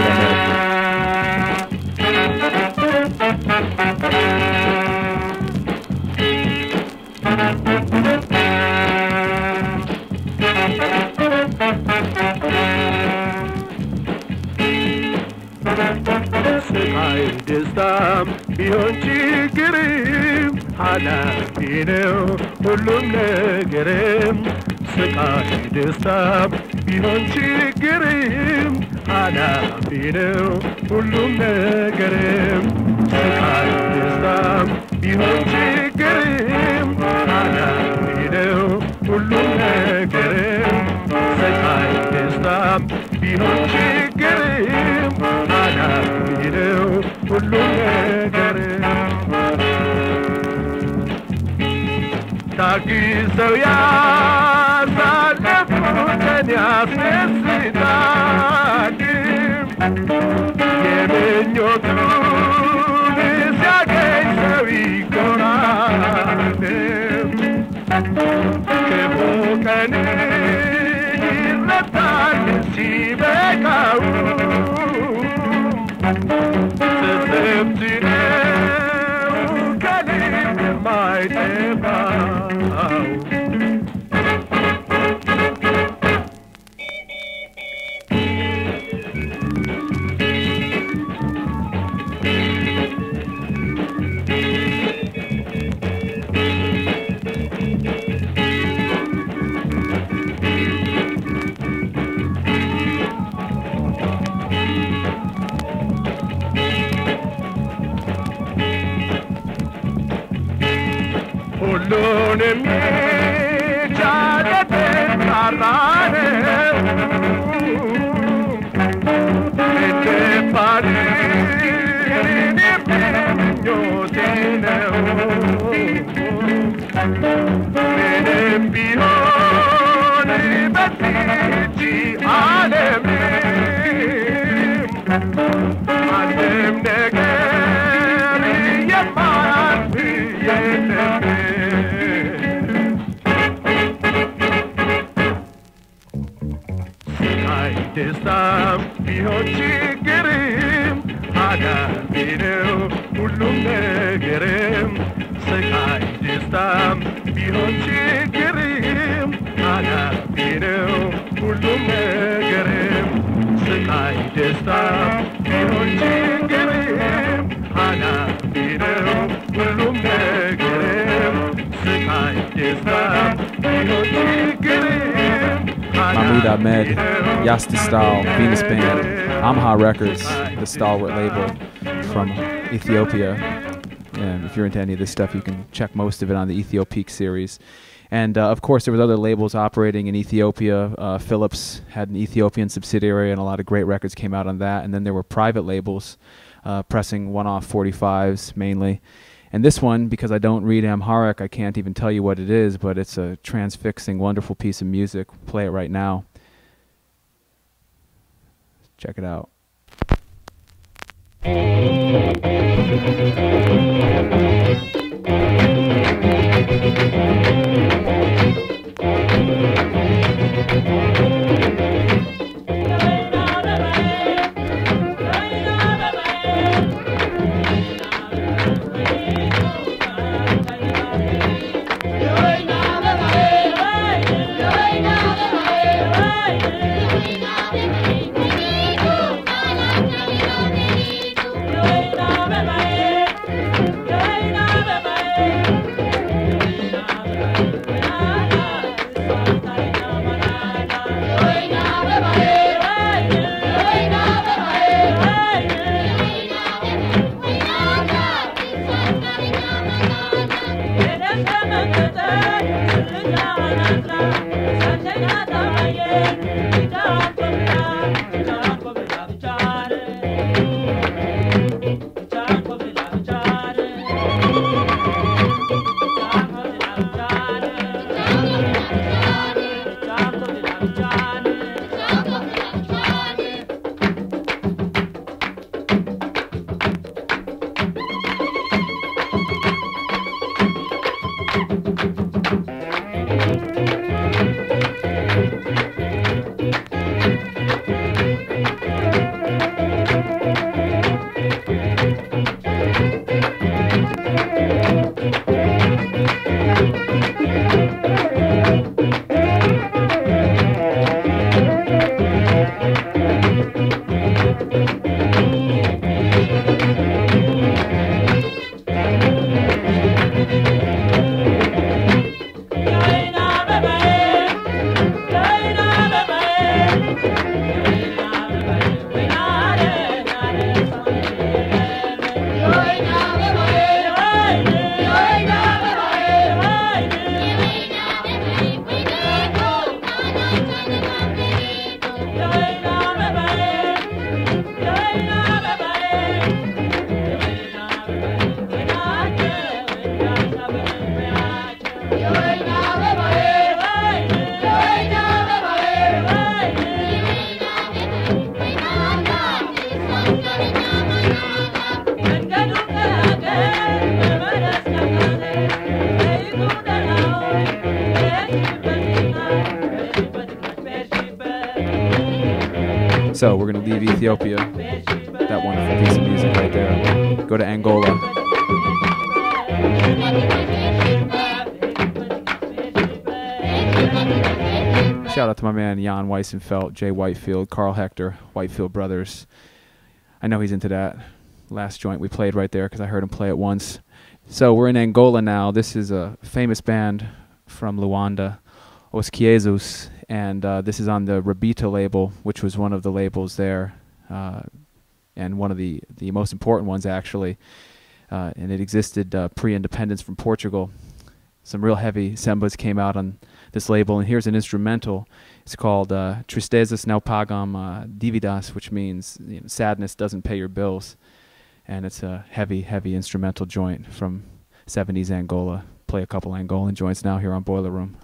ስቃይ ደስታም ቢሆን ችግርም ኃላፊ ነው ሁሉም ነገርም ስቃይ ደስታም ቢሆን ችግርም ኃላፊ ነው ሁሉም ነገርም ስቃይ ደስታም ቢሆን ችግርም ኃላፊ ነው ሁሉም ነገርም ስቃይ ደስታም ጊዜው ያሳለፉትን ያስደስታል የምኞቱን ሲያገኝ ሰው ይኮራል ክፉ ቀን ይረታል ሲበቃው ስስብት ነው ከልብ የማይጠፋው ሁሉንም የቻለ ጠንካራ ነው እንደባል ምኞቴ ነው ምንም ቢሆን በዚህች ዓለም አንድም ነገር የማያልፍ የለም ስቃይ ደስታም ቢሆን ችግርም አዳፊ ነው ሁሉም ነገርም ስቃይ ደስታም ቢሆን ችግርም አዳፊ ነው ሁሉም ነገርም ስቃይ ደስታም ቢሆን ችግርም አዳፊ ነው ሁሉም ነገርም ስቃይ ደስታም ቢሆን ችግርም Mahmoud Ahmed, Yasti Style, Venus Band, Amha Records, the stalwart label from Ethiopia. And if you're into any of this stuff, you can check most of it on the Ethiopic series. And uh, of course, there was other labels operating in Ethiopia. Uh, Philips had an Ethiopian subsidiary, and a lot of great records came out on that. And then there were private labels uh, pressing one-off forty-fives mainly. And this one, because I don't read Amharic, I can't even tell you what it is, but it's a transfixing, wonderful piece of music. We'll play it right now. Check it out. Hey, So we're going to leave Ethiopia, that wonderful piece of music right there. Go to Angola. Shout out to my man Jan Weissenfeld, Jay Whitefield, Carl Hector, Whitefield Brothers. I know he's into that last joint we played right there because I heard him play it once. So we're in Angola now. This is a famous band from Luanda, Os Quiesos, and uh, this is on the Rabita label, which was one of the labels there, uh, and one of the, the most important ones actually. Uh, and it existed uh, pre-independence from Portugal. Some real heavy sambas came out on this label, and here's an instrumental. It's called uh, Tristezas Não Pagam uh, Dívidas, which means, you know, sadness doesn't pay your bills. And it's a heavy, heavy instrumental joint from seventies Angola. Play a couple Angolan joints now here on Boiler Room.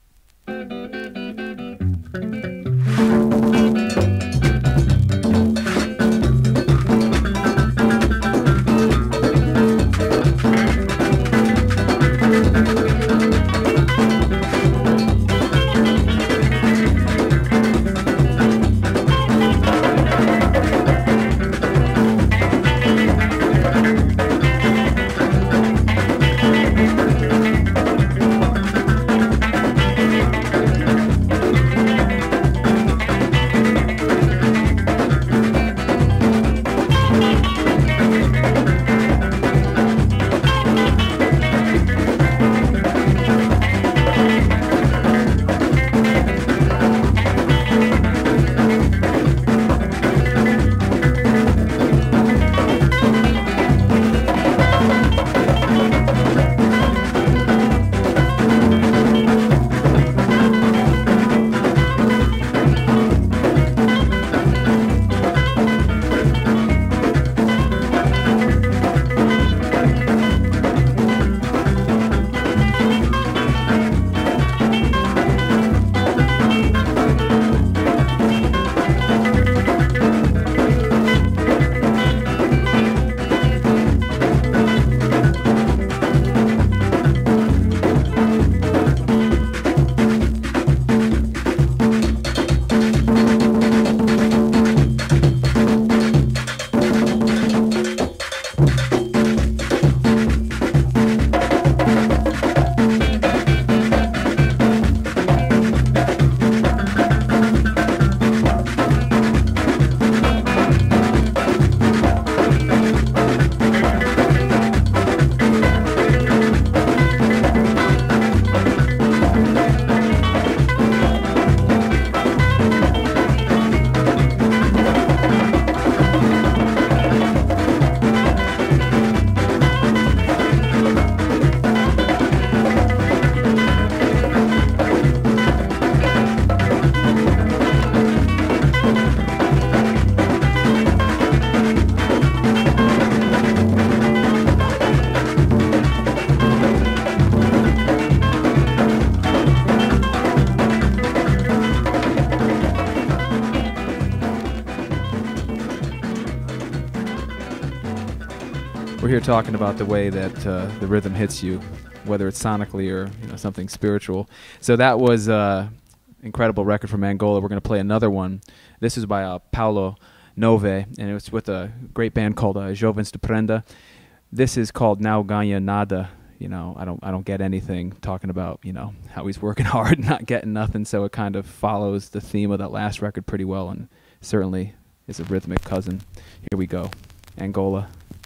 We're here talking about the way that uh, the rhythm hits you, whether it's sonically or, you know, something spiritual. So that was an uh, incredible record from Angola. We're going to play another one. This is by uh, Paulo Nove, and it was with a great band called uh, Jovens de Prenda. This is called Não Ganha Nada. You know, I don't, I don't get anything. Talking about, you know, how he's working hard, and not getting nothing. So it kind of follows the theme of that last record pretty well, and certainly is a rhythmic cousin. Here we go, Angola.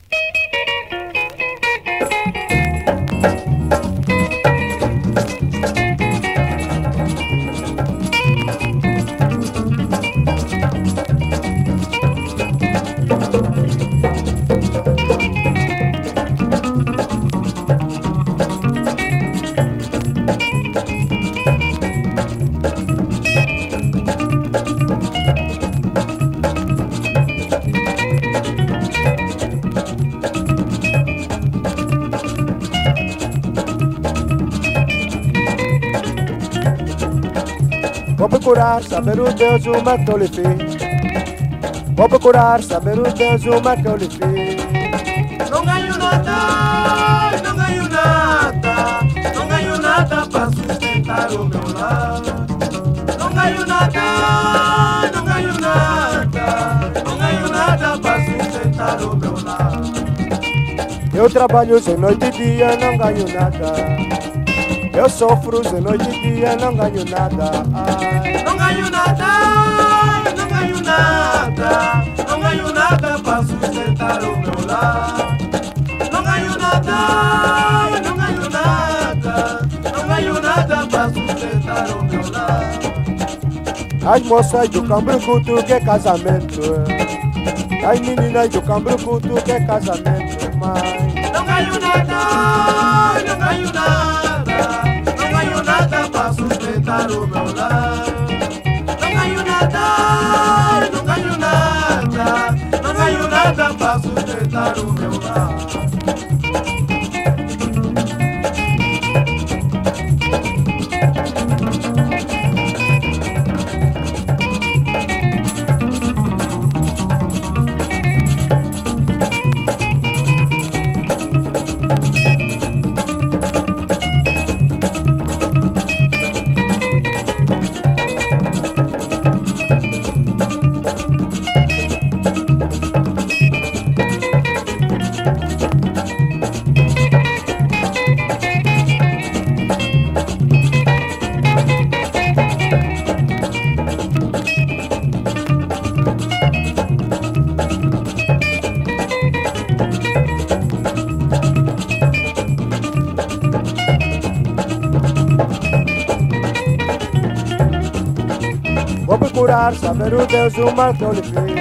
Vou procurar saber o Deus, o mal que eu lhe fiz. Vou procurar saber o Deus, o mal que eu lhe fiz. Não ganho nada, não ganho nada, não ganho nada para sustentar o meu lar. Não ganho nada, não ganho nada, Eu trabalho de noite e dia, não ganho nada. Eu sofro de noite e dia, não ganho nada. Ai. Não ganho nada, não ganho nada. Não ganho nada para sustentar o meu lar. Não ganho nada, não ganho nada. Não ganho nada para sustentar o meu lar. As moças do Cambrucutu que é casamento. As meninas do Cambrucutu que é casamento, mas não ganho nada, não ganho nada. Não ganho nada para sustentar o meu lar. Não ganho nada, não ganho nada. Não ganho nada para sustentar o meu lar. vou procurar saber o Deus o mal que eu lhe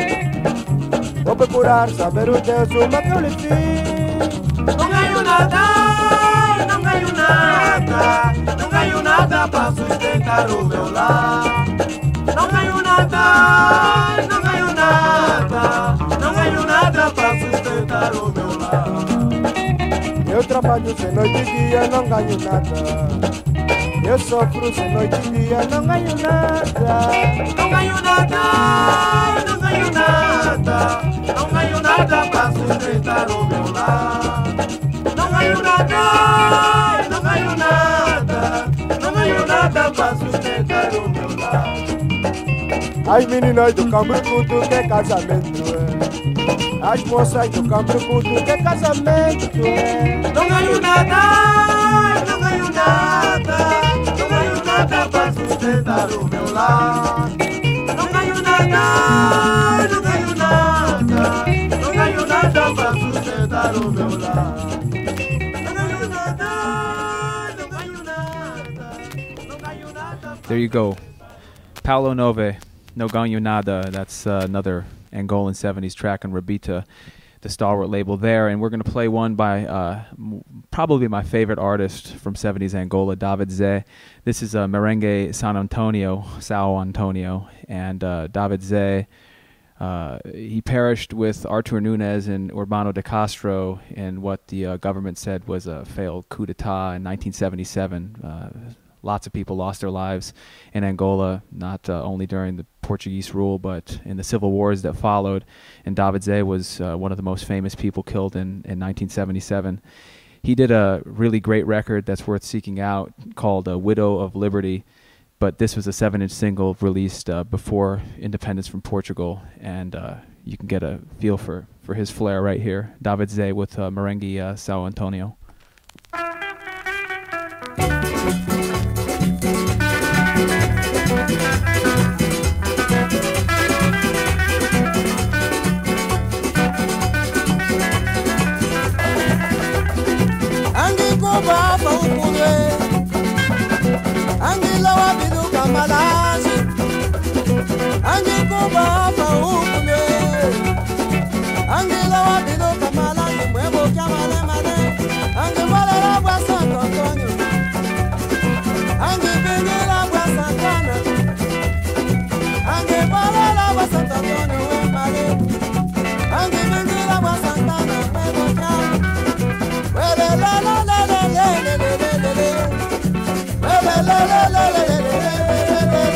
fiz. Vou procurar saber o Deus o mal que eu lhe fiz. Não ganho nada, não ganho nada. Não ganho nada para sustentar o meu lar. Não ganho nada, não ganho nada. Não ganho nada para sustentar o meu lar. Eu trabalho de noite e dia, não ganho nada. Eu sofro de noite e dia, não ganho nada. Não ganho nada, não ganho nada. Não ganho nada para sustentar o meu lar. Não ganho nada, não ganho nada. Não ganho nada para sustentar o meu lar. As meninas do Cambrucutu que é casamento, é. As moças do Cambrucutu que é casamento, é. Não ganho nada, não ganho nada. Não ganho nada para sustentar o meu lar. Não ganho nada, não ganho nada. Não ganho nada para sustentar o meu lar. Não ganho nada, não ganho nada. Não ganho nada. There you go. Paulo Nove, No Ganho Nada. That's uh, another Angolan seventies track on Rabita, the stalwart label there. And we're going to play one by uh, m probably my favorite artist from seventies Angola, David Zé. This is uh, Merengue San Antonio, Sao Antonio. And uh, David Zé, uh, he perished with Artur Nunes and Urbano de Castro in what the uh, government said was a failed coup d'etat in nineteen seventy-seven. Uh, Lots of people lost their lives in Angola, not uh, only during the Portuguese rule, but in the civil wars that followed. And David Zé was uh, one of the most famous people killed in, in nineteen seventy-seven. He did a really great record that's worth seeking out called uh, Widow of Liberty, but this was a seven-inch single released uh, before independence from Portugal, and uh, you can get a feel for, for his flair right here. David Zé with uh, Merengue uh, Sao Antonio. Baba ukule Angila wabidu kamalazi Angiku baba ukule Angila wabidu kamalazi Mwebo kamale male Angibole la bwa Santo Antonio Angibingi la bwa Santana Angibole la bwa Santo Antonio wemale Angibingi la bwa Santana Mwebo kamale Wele la la la la la la la la la la la la la la la la.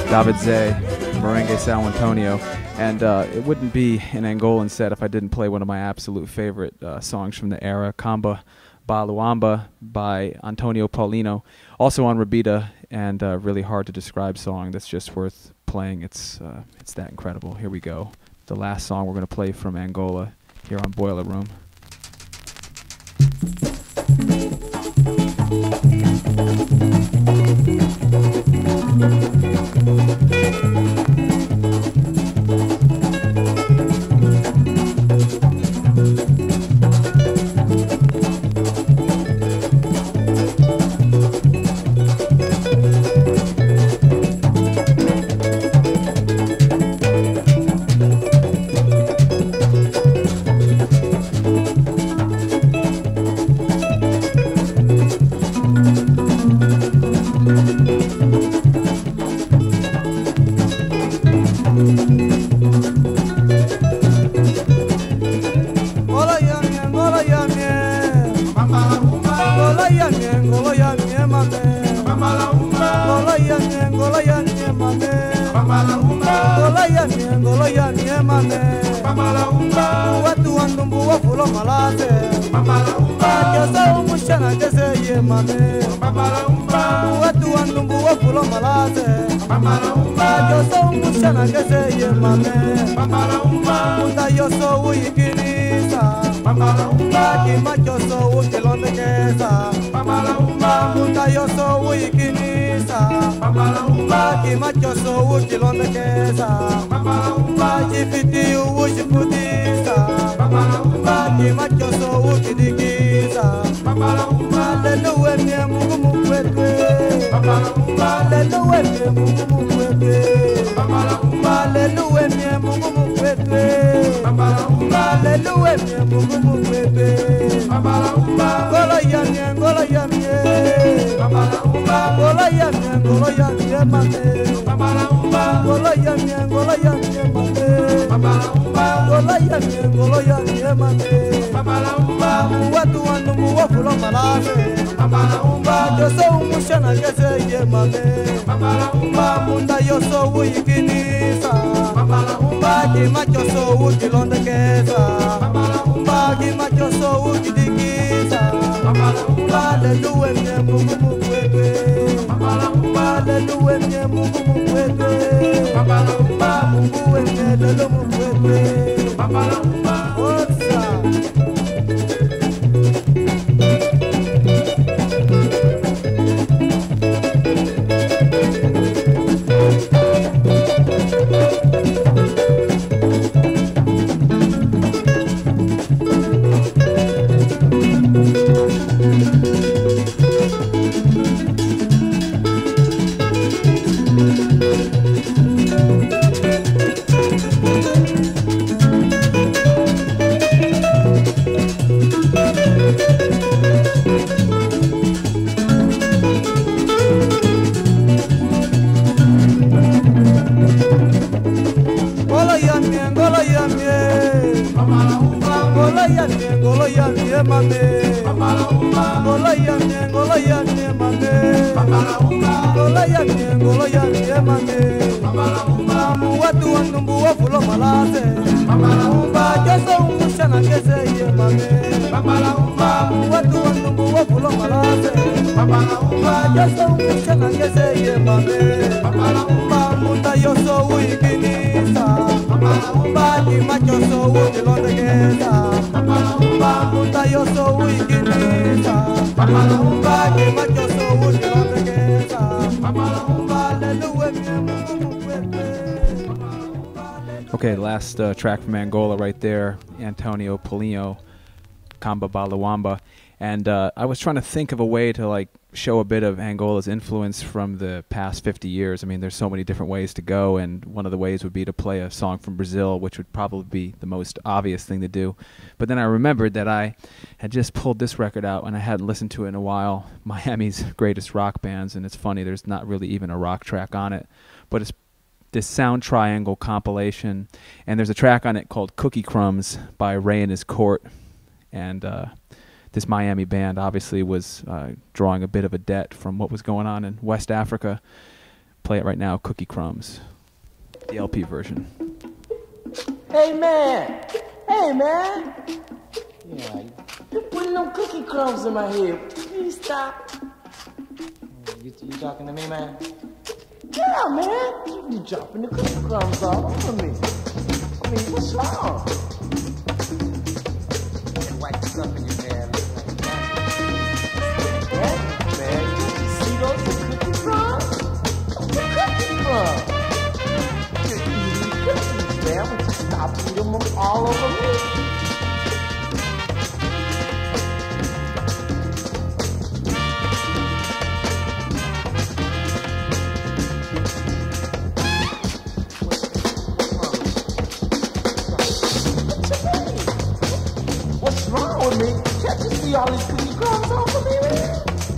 David Zay, Merengue Sao Antonio. And uh, it wouldn't be an Angolan set if I didn't play one of my absolute favorite uh, songs from the era, Camba Ba Luamba by Antonio Paulino. Also on Rabida, and a really hard to describe song that's just worth playing. It's, uh, it's that incredible. Here we go. The last song we're going to play from Angola here on Boiler Room. Okay, last uh, track from Angola right there, Antonio Paulino, Camba Ba Luamba. And uh, I was trying to think of a way to like show a bit of Angola's influence from the past fifty years. I mean, there's so many different ways to go, and one of the ways would be to play a song from Brazil, which would probably be the most obvious thing to do. But then I remembered that I had just pulled this record out, and I hadn't listened to it in a while, Miami's Greatest Rock Bands, and it's funny, there's not really even a rock track on it, but it's this Sound Triangle compilation, and there's a track on it called Cookie Crumbs by Ray and His Court, and uh, this Miami band obviously was uh, drawing a bit of a debt from what was going on in West Africa. play it right now, Cookie Crumbs, the L P version. Hey man, hey man. Yeah, you putting them cookie crumbs in my head. Please stop. You, you talking to me, man? Yeah, man. You, you dropping the cookie crumbs all over me. I mean, what's wrong? And wipe this up in your hair. Yeah, man. You see those cookie crumbs? The cookie crumbs. You're eating cookies, man. Would you stop eating them all over me? What's wrong with me? Can't you see all these cookie crumbs over me, man?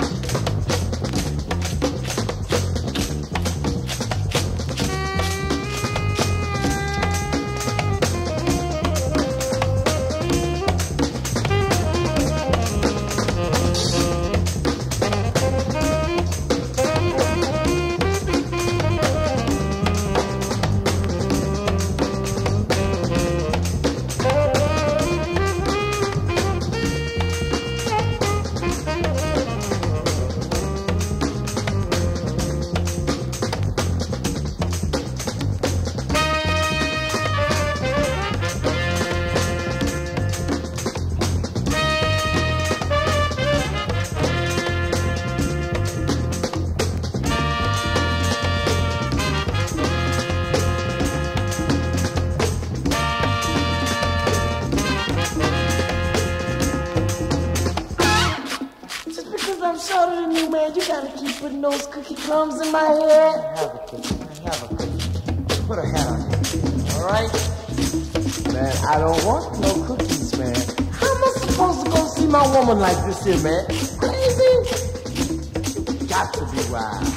I'm shorter than you, man. You gotta keep putting those cookie crumbs in my head. Have a cookie. Have a cookie. Put a hat on it. All right? Man, I don't want no cookies, man. How am I supposed to go see my woman like this here, man? Crazy? You got to be wild.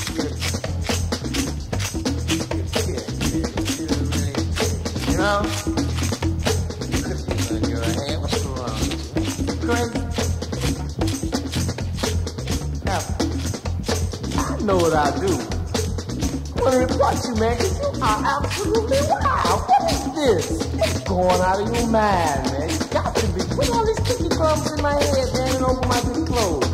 You know? Cookies in your hand. What's wrong? Crazy? I know what I do. I want to report you, man, because you are absolutely wild. What is this? It's going out of your mind, man. You got to be. Put all these cookie crumbs in my head, man, and over my good clothes.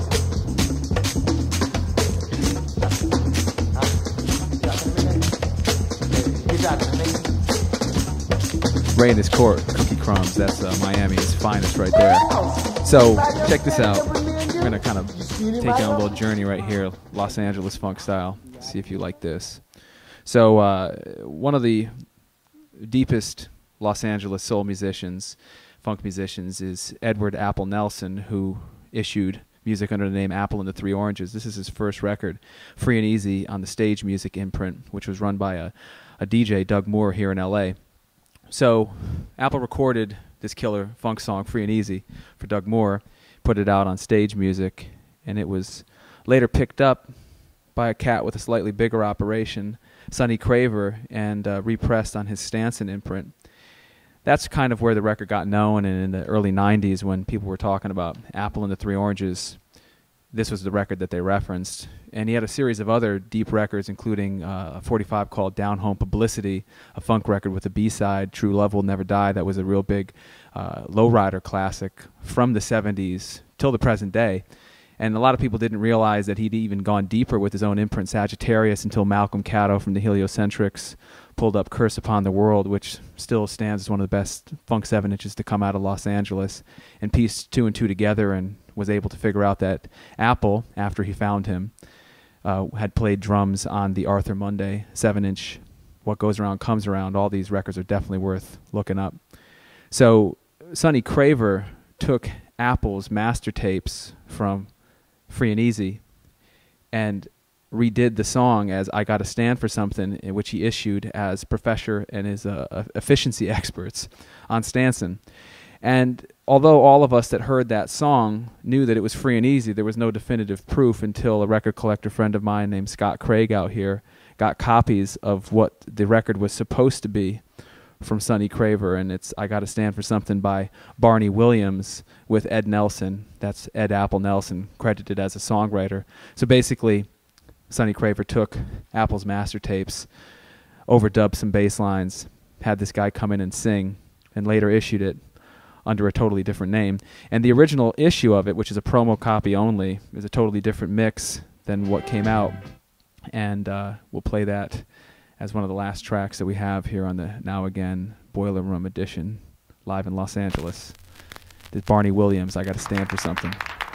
Ray in his court, Cookie Crumbs. That's uh, Miami's finest right there. So check this out. We're going to kind of take you on a little journey right here, Los Angeles funk style. See if you like this. So uh, one of the deepest Los Angeles soul musicians, funk musicians, is Edward Apple Nelson, who issued music under the name Apple and the Three Oranges. This is his first record, Free and Easy, on the Stage Music imprint, which was run by a, a D J, Doug Moore, here in L A. So Apple recorded this killer funk song, Free and Easy, for Doug Moore, put it out on Stage Music, and it was later picked up by a cat with a slightly bigger operation, Sonny Craver, and uh, repressed on his Stanson imprint. That's kind of where the record got known, and in the early nineties when people were talking about Apple and the Three Oranges, this was the record that they referenced. And he had a series of other deep records, including uh, a forty-five called Down Home Publicity, a funk record with a B-side, True Love Will Never Die. That was a real big uh, lowrider classic from the seventies till the present day. And a lot of people didn't realize that he'd even gone deeper with his own imprint, Sagittarius, until Malcolm Caddo from the Heliocentrics pulled up Curse Upon the World, which still stands as one of the best funk seven inches to come out of Los Angeles, and pieced two and two together and was able to figure out that Apple, after he found him, uh, had played drums on the Arthur Monday seven inch, What Goes Around Comes Around. All these records are definitely worth looking up. So Sonny Craver took Apple's master tapes from Free and Easy and redid the song as I Gotta Stand for Something, in which he issued as Professor and his uh, efficiency experts on Stanson. And although all of us that heard that song knew that it was Free and Easy, there was no definitive proof until a record collector friend of mine named Scott Craig out here got copies of what the record was supposed to be from Sonny Craver, and it's I Gotta Stand for Something by Barney Williams with Ed Nelson. That's Ed Apple Nelson, credited as a songwriter. So basically, Sonny Craver took Apple's master tapes, overdubbed some bass lines, had this guy come in and sing, and later issued it under a totally different name. And the original issue of it, which is a promo copy only, is a totally different mix than what came out. And uh, we'll play that as one of the last tracks that we have here on the Now Again Boiler Room edition, live in Los Angeles. This Barney Williams, I Got to Stand for Something.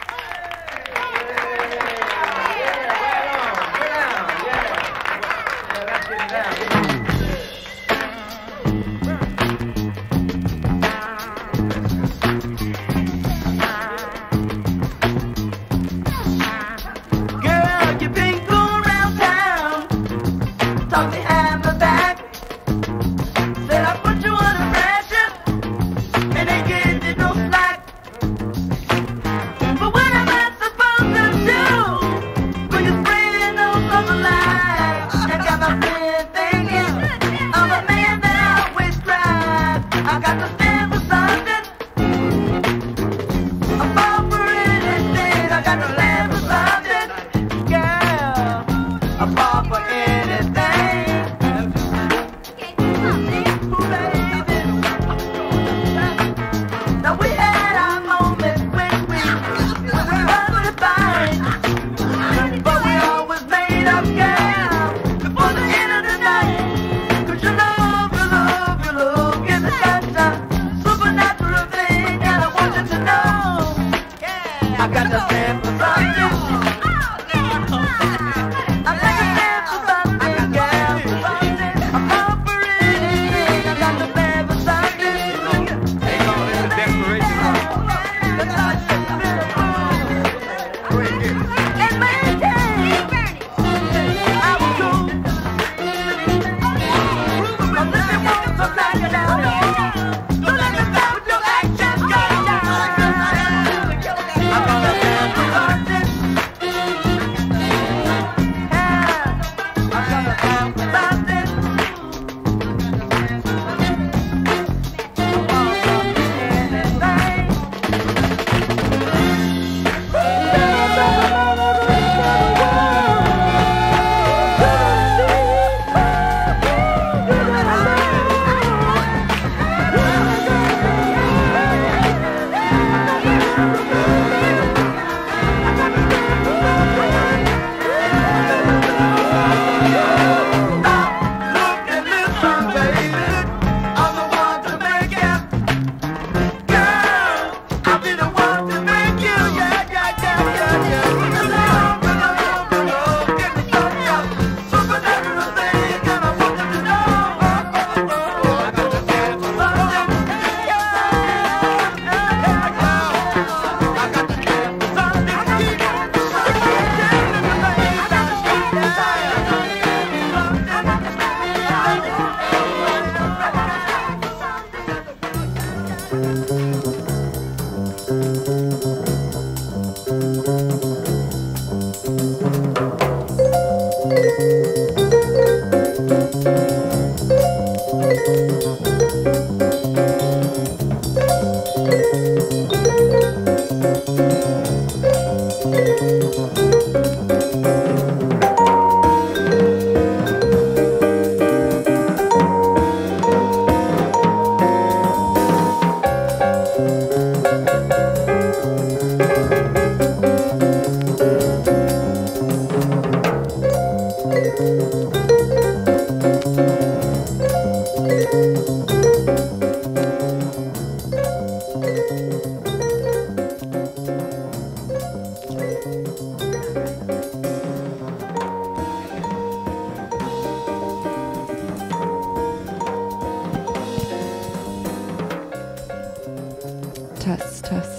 Test, test.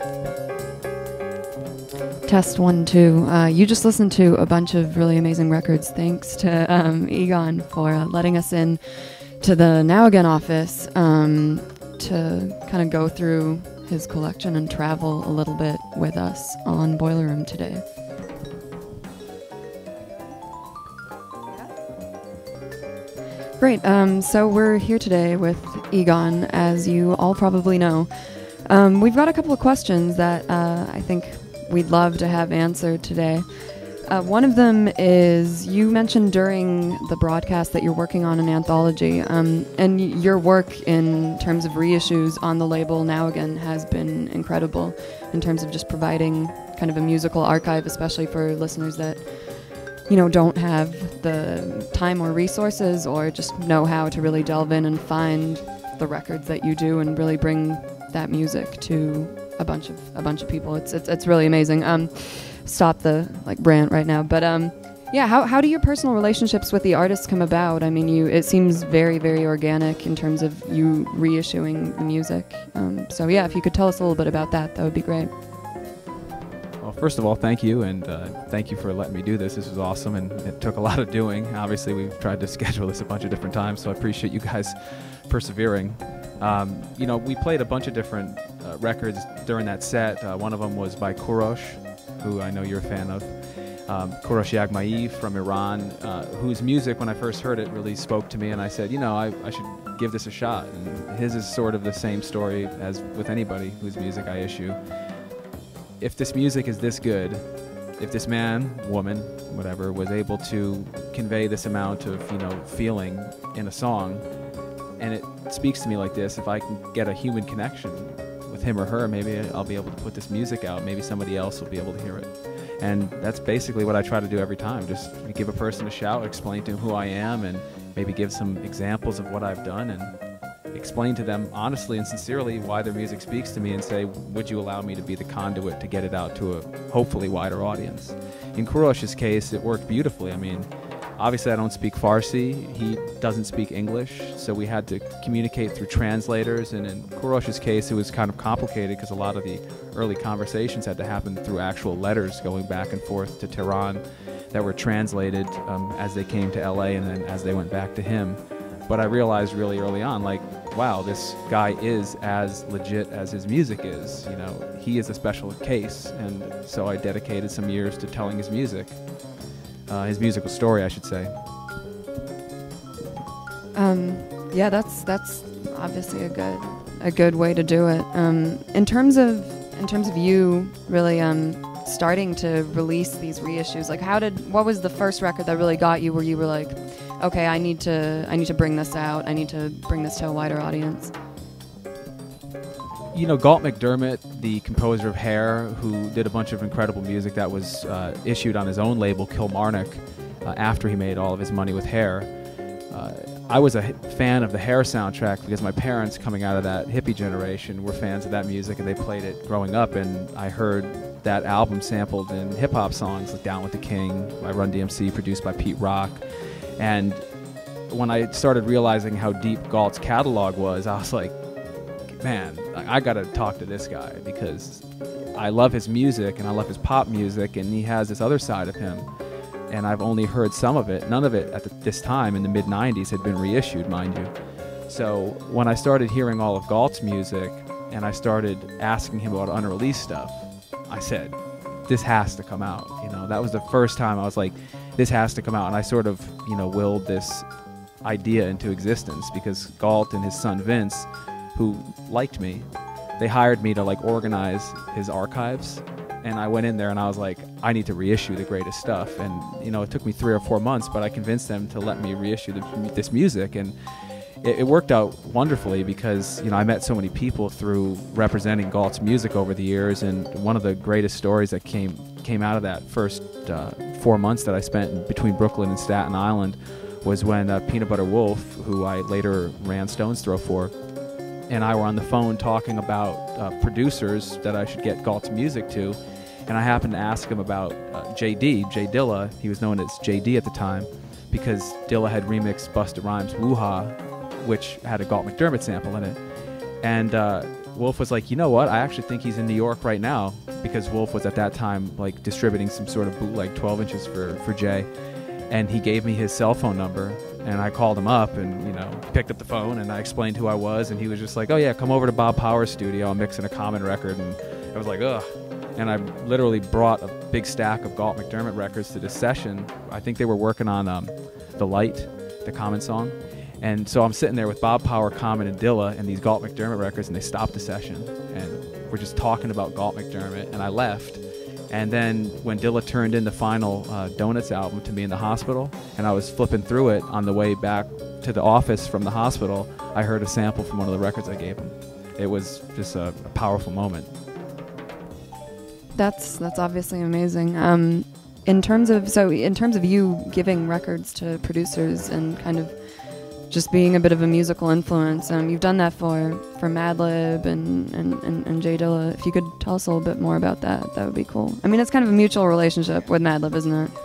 Test one, two. Uh, you just listened to a bunch of really amazing records. Thanks to um, Egon for uh, letting us in to the Now Again office um, to kind of go through his collection and travel a little bit with us on Boiler Room today. Great. Um, so we're here today with Egon, as you all probably know. Um, we've got a couple of questions that uh, I think we'd love to have answered today. Uh, one of them is, you mentioned during the broadcast that you're working on an anthology, um, and y- your work in terms of reissues on the label Now Again has been incredible in terms of just providing kind of a musical archive, especially for listeners that, you know, don't have the time or resources or just know how to really delve in and find the records that you do and really bring that music to a bunch of a bunch of people. It's it's it's really amazing. Um, stop the like rant right now, but um, yeah. How how do your personal relationships with the artists come about? I mean, you it seems very very organic in terms of you reissuing the music. Um, so yeah, if you could tell us a little bit about that, that would be great. Well, first of all, thank you, and uh, thank you for letting me do this. This was awesome, and it took a lot of doing. Obviously, we've tried to schedule this a bunch of different times, so I appreciate you guys persevering. Um, you know, we played a bunch of different uh, records during that set. Uh, one of them was by Kurosh, who I know you're a fan of. Um, Kurosh Yagmai from Iran, uh, whose music, when I first heard it, really spoke to me, and I said, you know, I, I should give this a shot. And his is sort of the same story as with anybody whose music I issue. If this music is this good, if this man, woman, whatever, was able to convey this amount of, you know, feeling in a song, and it speaks to me like this, if I can get a human connection with him or her, maybe I'll be able to put this music out. Maybe somebody else will be able to hear it. And that's basically what I try to do every time. Just give a person a shout, explain to them who I am, and maybe give some examples of what I've done, and explain to them honestly and sincerely why their music speaks to me, and say, would you allow me to be the conduit to get it out to a hopefully wider audience? In Kurosh's case, it worked beautifully. I mean, obviously I don't speak Farsi, he doesn't speak English, so we had to communicate through translators, and in Kurosh's case it was kind of complicated because a lot of the early conversations had to happen through actual letters going back and forth to Tehran that were translated um, as they came to L A and then as they went back to him. But I realized really early on, like, wow, this guy is as legit as his music is. You know, he is a special case, and so I dedicated some years to telling his music. Uh, his musical story, I should say. Um, yeah, that's that's obviously a good a good way to do it. Um, in terms of in terms of you really um, starting to release these reissues, like how did what was the first record that really got you where you were like, okay, I need to I need to bring this out. I need to bring this to a wider audience. You know, Galt McDermott, the composer of Hair, who did a bunch of incredible music that was uh, issued on his own label, Kilmarnock, uh, after he made all of his money with Hair. Uh, I was a fan of the Hair soundtrack because my parents, coming out of that hippie generation, were fans of that music, and they played it growing up, and I heard that album sampled in hip-hop songs like Down with the King by Run D M C, produced by Pete Rock. And when I started realizing how deep Galt's catalog was, I was like, man, I gotta talk to this guy, because I love his music and I love his pop music, and he has this other side of him, and I've only heard some of it. None of it at the, this time in the mid nineties had been reissued, mind you. So when I started hearing all of Galt's music and I started asking him about unreleased stuff, I said, this has to come out. You know, that was the first time I was like, this has to come out. And I sort of, you know, willed this idea into existence, because Galt and his son Vince, who liked me, they hired me to like organize his archives, and I went in there and I was like, I need to reissue the greatest stuff. And you know, it took me three or four months, but I convinced them to let me reissue the, this music, and it, it worked out wonderfully, because you know, I met so many people through representing Galt's music over the years, and one of the greatest stories that came came out of that first uh, four months that I spent between Brooklyn and Staten Island was when uh, Peanut Butter Wolf, who I later ran Stone's Throw for, and I were on the phone talking about uh, producers that I should get Galt's music to, and I happened to ask him about uh, J D, Jay Dilla. He was known as J D at the time, because Dilla had remixed Busta Rhymes' Woo-Ha, which had a Galt McDermott sample in it. And uh, Wolf was like, you know what, I actually think he's in New York right now, because Wolf was at that time like distributing some sort of bootleg twelve inches for, for Jay. And he gave me his cell phone number, and I called him up, and you know, picked up the phone, and I explained who I was, and he was just like, oh yeah, come over to Bob Power's studio, I'm mixing a Common record. And I was like, ugh. And I literally brought a big stack of Galt McDermott records to this session. I think they were working on um, The Light, the Common song. And so I'm sitting there with Bob Power, Common, and Dilla, and these Galt McDermott records, and they stopped the session, and we're just talking about Galt McDermott, and I left. And then when Dilla turned in the final uh, Donuts album to me in the hospital, and I was flipping through it on the way back to the office from the hospital, I heard a sample from one of the records I gave him. It was just a, a powerful moment. That's that's obviously amazing. Um, in terms of so in terms of you giving records to producers and kind of just being a bit of a musical influence, um, you've done that for for Madlib and and, and and Jay Dilla. If you could tell us a little bit more about that, that would be cool. I mean, it's kind of a mutual relationship with Madlib, isn't it?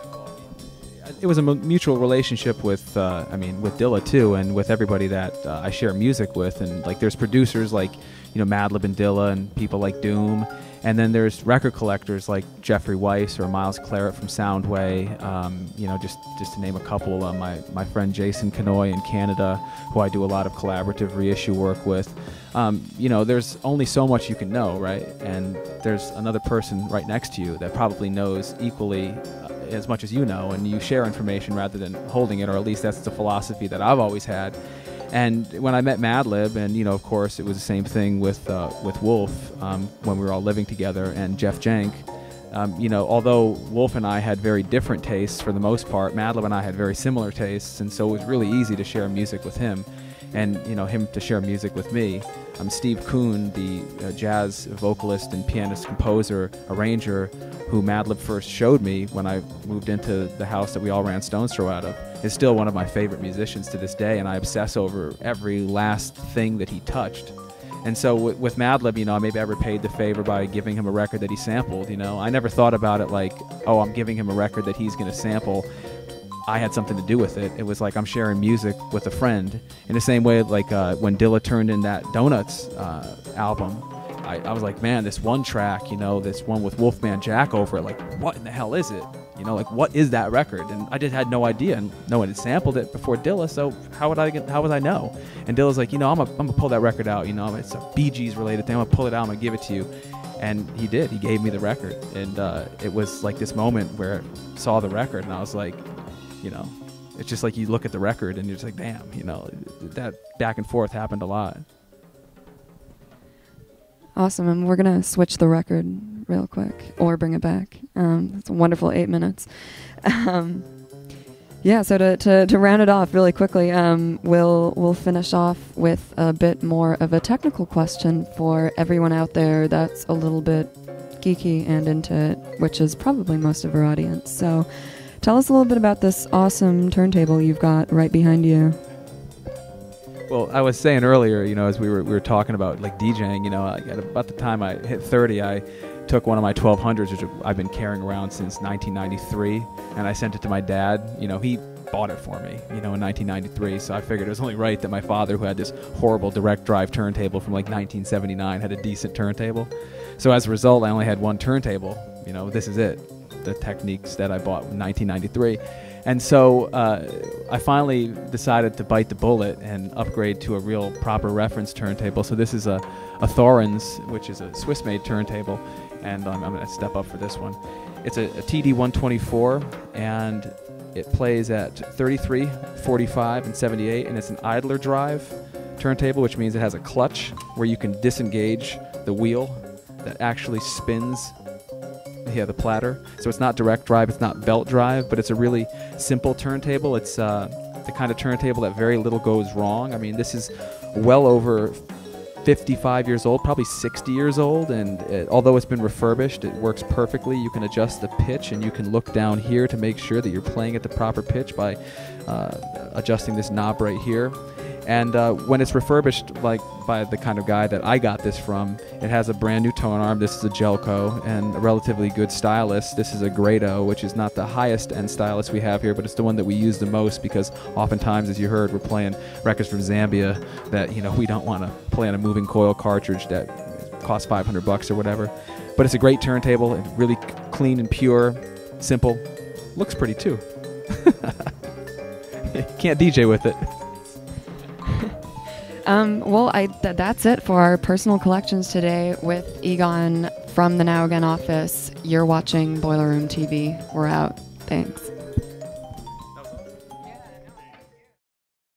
It was a m- mutual relationship with, uh, I mean, with Dilla too, and with everybody that uh, I share music with. And like, there's producers like, you know, Madlib and Dilla, and people like Doom. And then there's record collectors like Jeffrey Weiss or Miles Claret from Soundway. Um, you know, just just to name a couple. Uh, my my friend Jason Canoy in Canada, who I do a lot of collaborative reissue work with. Um, you know, there's only so much you can know, right? And there's another person right next to you that probably knows equally uh, as much as you know, and you share information rather than holding it, or at least that's the philosophy that I've always had. And when I met Madlib, and you know, of course, it was the same thing with uh, with Wolf um, when we were all living together, and Jeff Jank. Um, you know, although Wolf and I had very different tastes for the most part, Madlib and I had very similar tastes, and so it was really easy to share music with him, and you know, him to share music with me. Um, Steve Kuhn, the uh, jazz vocalist and pianist, composer, arranger, who Madlib first showed me when I moved into the house that we all ran Stone's Throw out of, is still one of my favorite musicians to this day, and I obsess over every last thing that he touched. And so w- with Madlib, you know, maybe I repaid the favor by giving him a record that he sampled. You know, I never thought about it like, oh, I'm giving him a record that he's going to sample. I had something to do with it. It was like I'm sharing music with a friend. In the same way, like uh, when Dilla turned in that Donuts uh, album, I, I was like, man, this one track, you know, this one with Wolfman Jack over it, like, what in the hell is it? You know, like, what is that record? And I just had no idea, and no one had sampled it before Dilla, so how would I get, how would I know? And Dilla's like, you know, I'm gonna I'm gonna pull that record out, you know, it's a Bee Gees related thing, I'm gonna pull it out, I'm gonna give it to you. And he did, he gave me the record, and uh, it was like this moment where I saw the record, and I was like, you know, it's just like you look at the record, and you're just like, damn, you know, that back and forth happened a lot. Awesome, and we're gonna switch the record real quick, or bring it back. Um, it's a wonderful eight minutes. Um, yeah, so to, to, to round it off really quickly, um, we'll we'll finish off with a bit more of a technical question for everyone out there that's a little bit geeky and into it, which is probably most of our audience. So, tell us a little bit about this awesome turntable you've got right behind you. Well, I was saying earlier, you know, as we were we were talking about like DJing, you know, I, at about the time I hit thirty, I took one of my twelve hundreds, which I've been carrying around since nineteen ninety-three, and I sent it to my dad. You know, he bought it for me, you know, in nineteen ninety-three, so I figured it was only right that my father, who had this horrible direct drive turntable from like nineteen seventy-nine, had a decent turntable. So as a result, I only had one turntable. You know, this is it, the Techniques that I bought in nineteen ninety-three. And so uh, I finally decided to bite the bullet and upgrade to a real proper reference turntable. So this is a, a Thorens, which is a Swiss-made turntable, and um, I'm going to step up for this one. It's a, a T D one twenty-four, and it plays at thirty-three, forty-five, and seventy-eight, and it's an idler drive turntable, which means it has a clutch where you can disengage the wheel that actually spins Yeah, the platter. So it's not direct drive, it's not belt drive, but it's a really simple turntable. It's uh, the kind of turntable that very little goes wrong. I mean, this is well over fifty-five years old, probably sixty years old, and it, although it's been refurbished, it works perfectly. You can adjust the pitch, and you can look down here to make sure that you're playing at the proper pitch by uh, adjusting this knob right here. And uh, when it's refurbished, like by the kind of guy that I got this from, it has a brand new tone arm. This is a Jelco and a relatively good stylus. This is a Grado, which is not the highest end stylus we have here, but it's the one that we use the most because oftentimes, as you heard, we're playing records from Zambia that, you know, we don't want to play on a moving coil cartridge that costs five hundred bucks or whatever. But it's a great turntable. It's really c- clean and pure, simple. Looks pretty too. Can't D J with it. Um, well, I th- that's it for our personal collections today with Egon from the Now Again office. You're watching Boiler Room T V. We're out. Thanks.